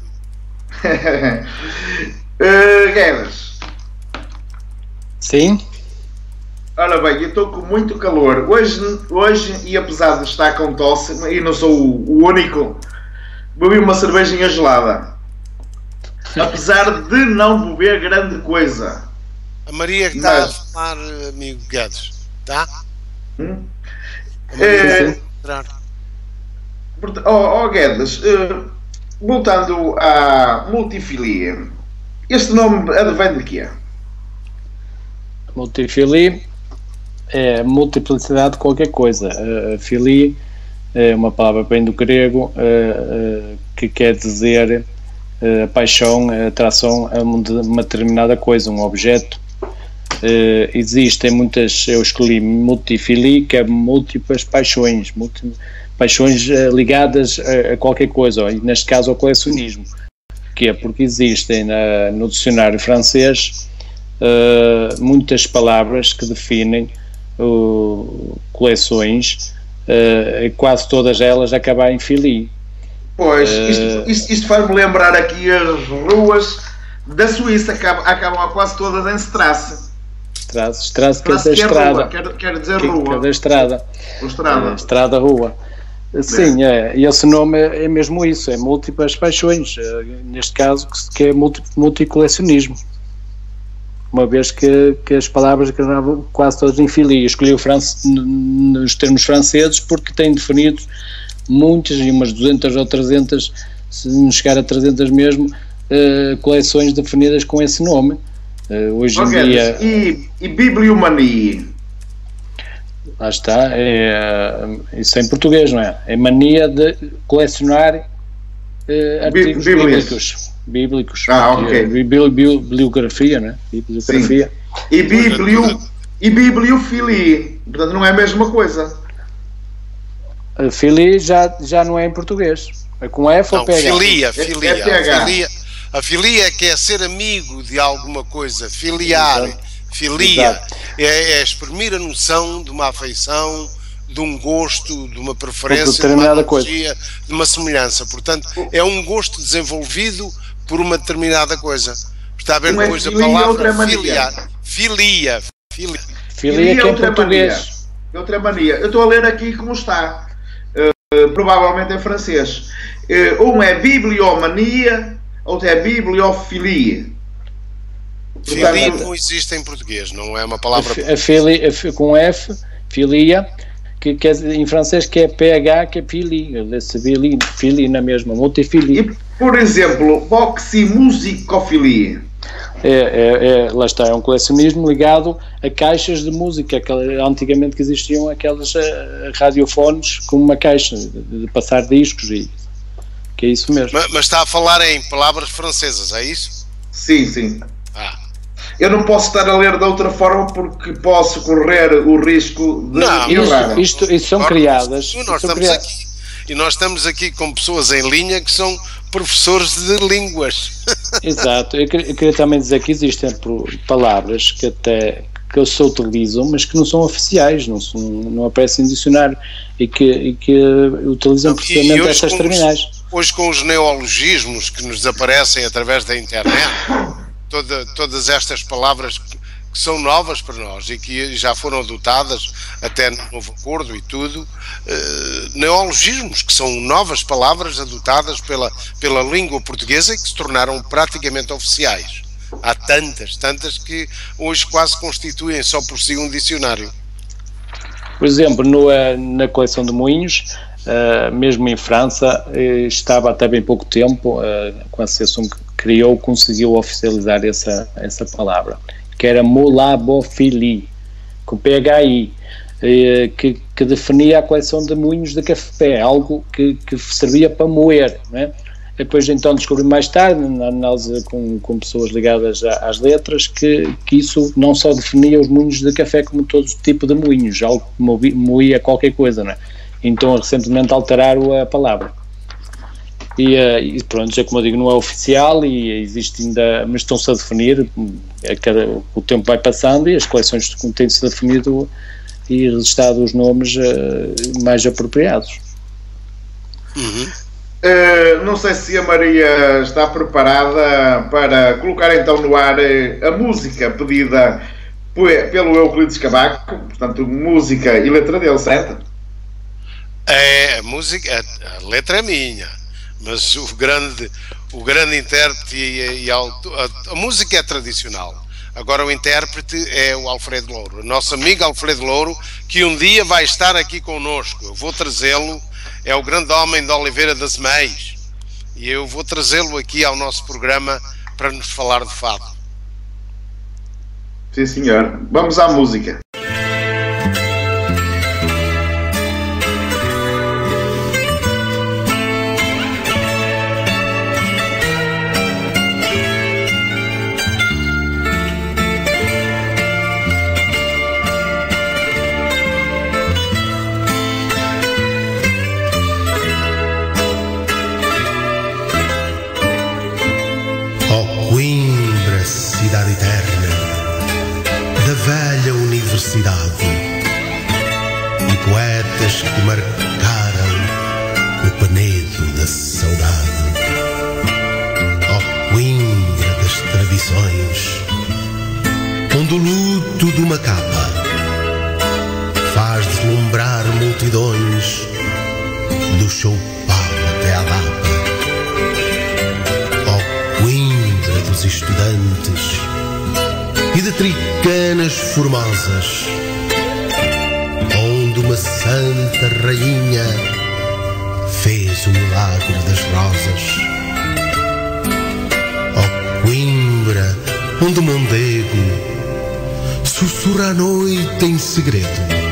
Guedes. Sim. Ora bem, eu estou com muito calor. Hoje, e apesar de estar com tosse, e não sou o único, bebi uma cervejinha gelada. Apesar de não beber grande coisa. A Maria que está a falar, amigo Guedes, tá? Guedes, voltando à multifilia, este nome advém de quê? Multifilia é multiplicidade de qualquer coisa. Filia é uma palavra bem do grego que quer dizer a paixão, a atração a uma determinada coisa, um objeto. Existem muitas, eu escolhi multifilia, que é múltiplas paixões, paixões ligadas a qualquer coisa, e neste caso ao colecionismo, que é porque existem no dicionário francês muitas palavras que definem coleções, quase todas elas acabam em filia. Pois, isto faz-me lembrar aqui as ruas da Suíça, acabam quase todas em Strasse. Strasse que é da estrada. Quer dizer rua. Que é da estrada. Estrada, rua. Sim, e esse nome é mesmo isso, é múltiplas paixões, neste caso que é multicolecionismo. Uma vez que as palavras acabavam quase todas em filia. Escolhi nos termos franceses porque têm definido muitas, e umas 200 ou 300, se não chegar a 300 mesmo, coleções definidas com esse nome. Hoje em dia... E bibliomania? Lá está, isso é em português, não é? É mania de colecionar artigos bíblicos. Ok. Bibliografia, não é? Bibliografia. E bibliofilia, portanto não é a mesma coisa. A filia já não é em português. É com F ou PH? Filia. A filia é que é ser amigo de alguma coisa, filiar. Filia é exprimir a noção de uma afeição, de um gosto, de uma preferência, de determinada coisa, de uma semelhança. Portanto, é um gosto desenvolvido por uma determinada coisa. Está a ver depois a palavra filia que é em português. Outra mania. Eu estou a ler aqui como está. Provavelmente em francês. Um é bibliomania, outro é bibliofilia. Filia não existe em português, não é uma palavra. Com F, filia, que em francês que é PH, que é filia, filia na mesma, multifilia. E, por exemplo, boximusicofilia. Lá está, é um colecionismo ligado a caixas de música, antigamente que existiam aquelas radiofones com uma caixa de passar discos, e que é isso mesmo. Mas está a falar em palavras francesas, é isso? Sim. Eu não posso estar a ler de outra forma porque posso correr o risco de errar. Isto são criadas. Nós estamos aqui com pessoas em linha que são professores de línguas. Exato. Eu queria também dizer que existem palavras que se utilizam, mas que não são oficiais, não aparecem em dicionário e que utilizam precisamente estas terminais. Hoje, com os neologismos que nos aparecem através da internet, todas estas palavras que são novas para nós e que já foram adotadas até no novo acordo e tudo, neologismos que são novas palavras adotadas pela língua portuguesa e que se tornaram praticamente oficiais. Há tantas que hoje quase constituem só por si um dicionário. Por exemplo, na coleção de moinhos, mesmo em França, estava até bem pouco tempo, com a associação que conseguiu oficializar essa palavra, que era molabophilie, com PHI, que definia a coleção de moinhos de café, algo que servia para moer, não é? Depois então descobri mais tarde, na análise com pessoas ligadas às letras, que isso não só definia os moinhos de café como todo tipo de moinhos, algo que moía qualquer coisa, não é? Então recentemente alteraram a palavra. E pronto, já como eu digo, não é oficial e existe ainda, mas estão-se a definir, o tempo vai passando e as coleções têm-se definido e registrado os nomes mais apropriados. Não sei se a Maria está preparada para colocar então no ar a música pedida pelo Euclides Cavaco, portanto música e letra dele, certo? A música, a letra é minha, mas o grande intérprete a música é tradicional. Agora o intérprete é o Alfredo Louro, nosso amigo Alfredo Louro, que um dia vai estar aqui connosco. Eu vou trazê-lo, é o grande homem de Oliveira das Meias, e eu vou trazê-lo aqui ao nosso programa para nos falar de fado. Sim, senhor. Vamos à música. Cidade eterna da velha universidade e poetas que marcaram o penedo da saudade. Ó Coimbra das tradições, onde o luto de uma capa faz deslumbrar multidões do Choupal até à Lapa. Dos estudantes e de tricanas formosas, onde uma santa rainha fez o milagre das rosas. Ó Coimbra, onde o Mondego sussurra à noite em segredo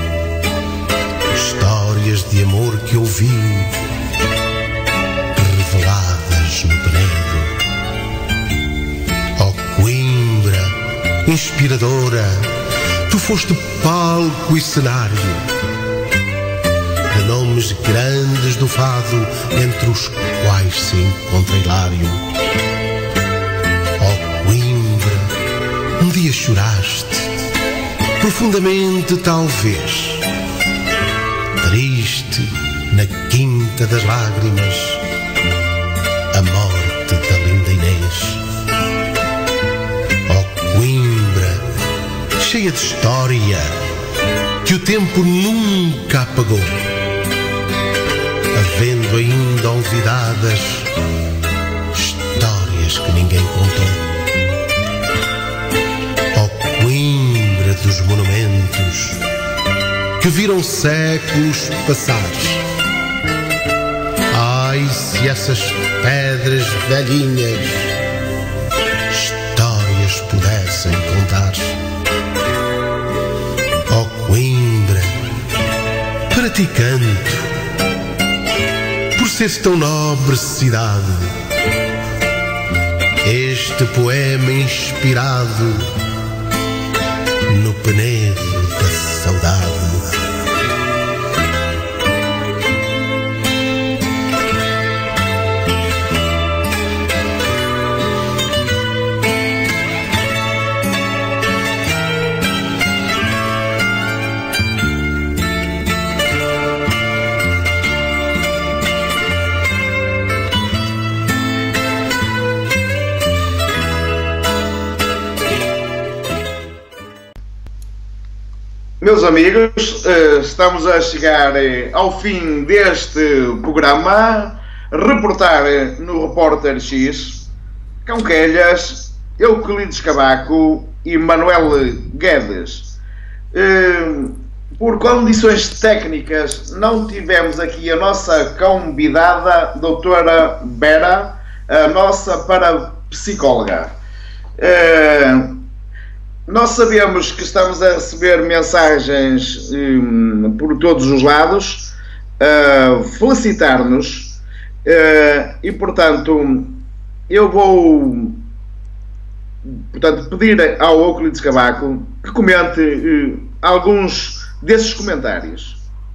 histórias de amor que ouviu reveladas no penedo. Inspiradora, tu foste palco e cenário de nomes grandes do fado, entre os quais se encontra Hilário. Ó Coimbra, um dia choraste, profundamente talvez, triste na Quinta das Lágrimas, a morte da linda Inês. Oh Coimbra, cheia de história, que o tempo nunca apagou, havendo ainda olvidadas histórias que ninguém contou. Oh Coimbra dos monumentos, que viram séculos passar. Ai, se essas pedras velhinhas histórias pudessem contar. Oh Coimbra, para ti canto, por seres tão nobre cidade, este poema inspirado no penedo da saudade. Meus amigos, estamos a chegar ao fim deste programa. Reportar no Repórter X, Cãoquelhas, Euclides Cavaco e Manuel Guedes. Por condições técnicas, não tivemos aqui a nossa convidada, doutora Vera, a nossa parapsicóloga. Nós sabemos que estamos a receber mensagens por todos os lados, felicitar-nos, e portanto eu vou pedir ao Euclides Cavaco que comente alguns desses comentários.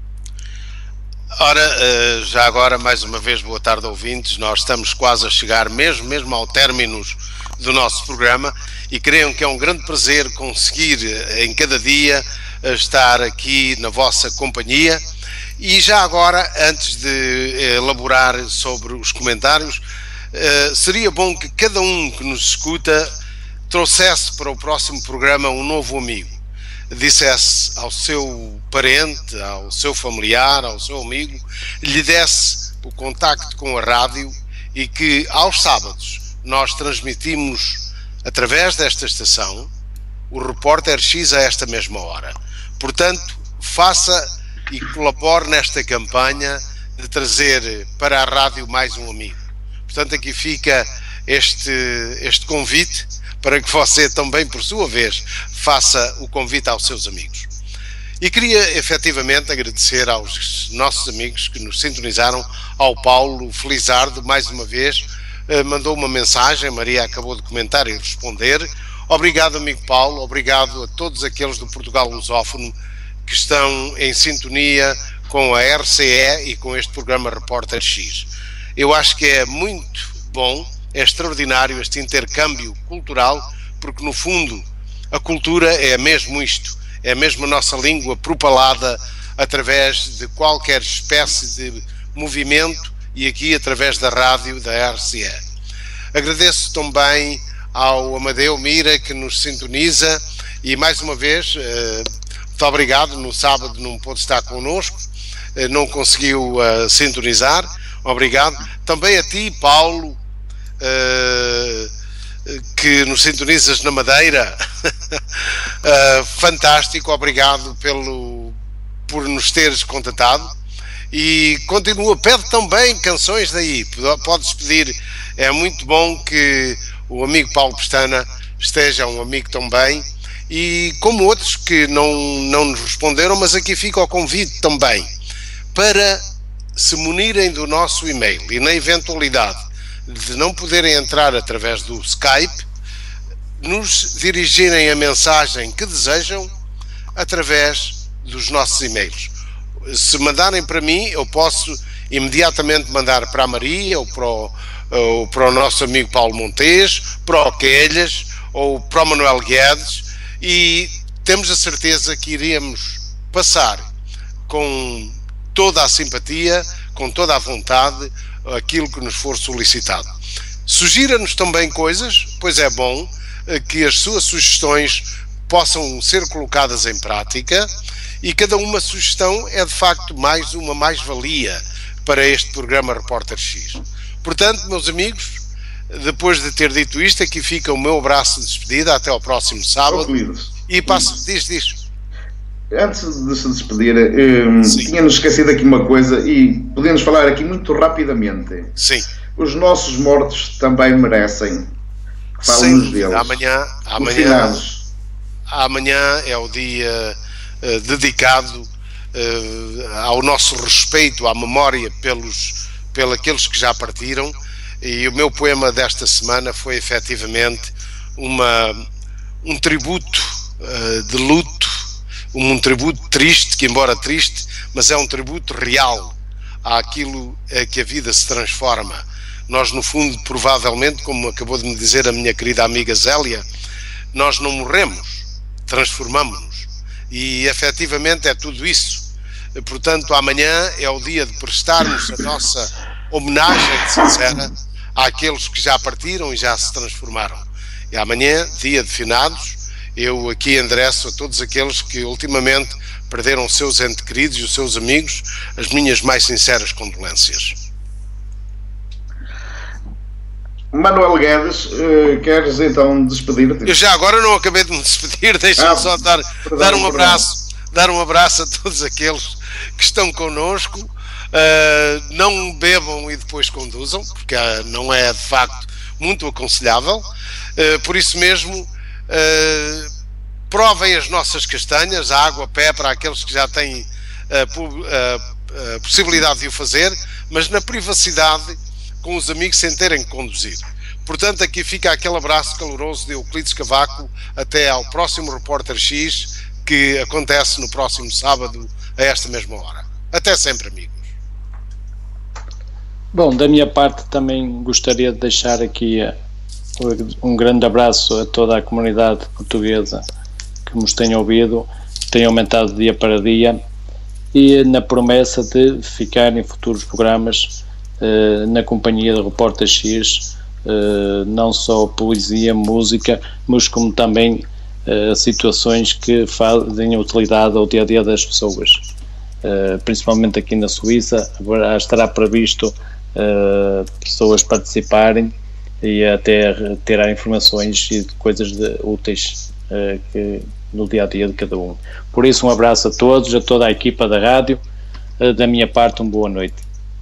Ora, já agora mais uma vez boa tarde, ouvintes. Nós estamos quase a chegar mesmo ao término do nosso programa e creio que é um grande prazer conseguir em cada dia estar aqui na vossa companhia. E já agora, antes de elaborar sobre os comentários, seria bom que cada um que nos escuta trouxesse para o próximo programa um novo amigo, dissesse ao seu parente, ao seu familiar, ao seu amigo, lhe desse o contacto com a rádio, e que aos sábados nós transmitimos através desta estação o Repórter X a esta mesma hora. Portanto, faça e colabore nesta campanha de trazer para a rádio mais um amigo. Portanto, aqui fica este convite para que você também, por sua vez, faça o convite aos seus amigos. E queria efetivamente agradecer aos nossos amigos que nos sintonizaram, ao Paulo Felizardo, mais uma vez, mandou uma mensagem, Maria acabou de comentar e responder. Obrigado, amigo Paulo, obrigado a todos aqueles do Portugal lusófono que estão em sintonia com a RCE e com este programa Repórter X. Eu acho que é muito bom, é extraordinário este intercâmbio cultural, porque no fundo a cultura é mesmo isto, é mesmo a nossa língua propalada através de qualquer espécie de movimento, e aqui através da rádio da RCE. Agradeço também ao Amadeu Mira, que nos sintoniza, e mais uma vez, muito obrigado. No sábado não pôde estar connosco, não conseguiu sintonizar, obrigado. Também a ti, Paulo, que nos sintonizas na Madeira, fantástico, obrigado por nos teres contatado. E continua, pede também canções daí, podes pedir, é muito bom que o amigo Paulo Pestana esteja um amigo também, e como outros que não nos responderam, mas aqui fica o convite também, para se munirem do nosso e-mail, e na eventualidade de não poderem entrar através do Skype, nos dirigirem a mensagem que desejam através dos nossos e-mails. Se mandarem para mim, eu posso imediatamente mandar para a Maria, ou para o nosso amigo Paulo Montes, para o Quelhas, ou para o Manuel Guedes, e temos a certeza que iremos passar com toda a simpatia, com toda a vontade, aquilo que nos for solicitado. Sugira-nos também coisas, pois é bom que as suas sugestões possam ser colocadas em prática, e cada uma sugestão é de facto mais uma mais-valia para este programa Repórter X. Portanto, meus amigos, depois de ter dito isto, aqui fica o meu abraço de despedida, até ao próximo sábado. E passo, diz. Antes de se despedir, tínhamos esquecido aqui uma coisa e podemos falar aqui muito rapidamente. Sim. Os nossos mortos também merecem que falemos deles. Amanhã é o dia dedicado ao nosso respeito, à memória pelos que já partiram, e o meu poema desta semana foi efetivamente um tributo de luto, um tributo triste, que embora triste, mas é um tributo real àquilo que a vida se transforma. Nós, no fundo, provavelmente, como acabou de me dizer a minha querida amiga Zélia, nós não morremos, transformamos-nos, e efetivamente é tudo isso. Portanto, amanhã é o dia de prestarmos a nossa homenagem sincera àqueles que já partiram e já se transformaram. E amanhã, dia de finados, eu aqui endereço a todos aqueles que ultimamente perderam os seus entes queridos e os seus amigos as minhas mais sinceras condolências. Manuel Guedes, queres então despedir-te? Eu já agora não acabei de me despedir, deixa-me só dar um abraço a todos aqueles que estão connosco. Não bebam e depois conduzam, porque não é de facto muito aconselhável. Por isso mesmo, provem as nossas castanhas, a água pé para aqueles que já têm a possibilidade de o fazer, mas na privacidade, com os amigos, sem terem que conduzir. Portanto, aqui fica aquele abraço caloroso de Euclides Cavaco. Até ao próximo Repórter X, que acontece no próximo sábado a esta mesma hora. Até sempre, amigos. Bom, da minha parte também gostaria de deixar aqui um grande abraço a toda a comunidade portuguesa que nos tem ouvido, tem aumentado dia para dia, e na promessa de ficar em futuros programas na companhia de Repórter X, não só poesia, música, mas como também situações que fazem utilidade ao dia a dia das pessoas, principalmente aqui na Suíça. Estará previsto pessoas participarem e até terá informações e coisas úteis no dia a dia de cada um. Por isso, um abraço a todos, a toda a equipa da rádio. Da minha parte, uma boa noite.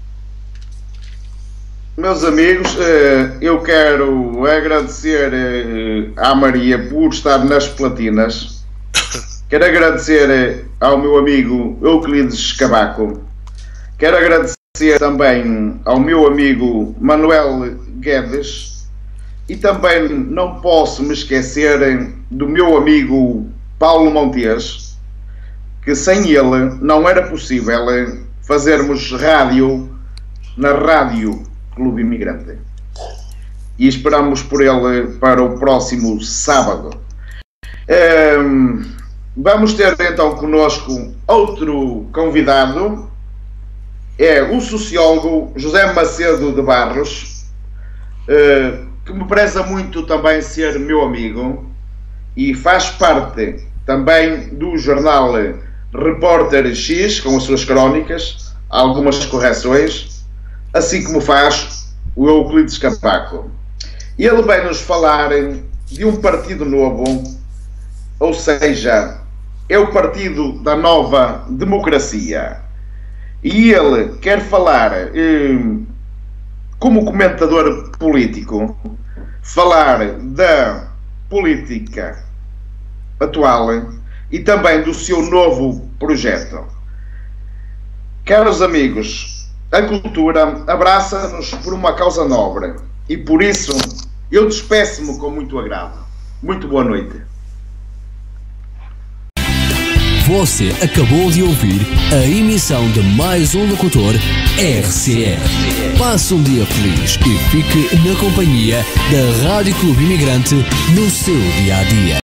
Meus amigos, eu quero agradecer à Maria por estar nas platinas. Quero agradecer ao meu amigo Euclides Cavaco. Quero agradecer também ao meu amigo Manuel Guedes, e também não posso me esquecer do meu amigo Paulo Montes, que sem ele não era possível fazermos rádio na Rádio Clube Imigrante, e esperamos por ele para o próximo sábado. Vamos ter então connosco outro convidado, é o sociólogo José Macedo de Barros, que me preza muito também ser meu amigo e faz parte também do jornal Repórter X, com as suas crónicas, algumas correções, assim como faz o Euclides Cavaco. E ele vai nos falar de um partido novo, ou seja, é o Partido da Nova Democracia. E ele quer falar, como comentador político, falar da política atual e também do seu novo projeto. Caros amigos, a cultura abraça-nos por uma causa nobre, e por isso eu despeço-me com muito agrado. Muito boa noite. Você acabou de ouvir a emissão de mais um locutor RCR. Passe um dia feliz e fique na companhia da Rádio Clube Imigrante no seu dia-a-dia.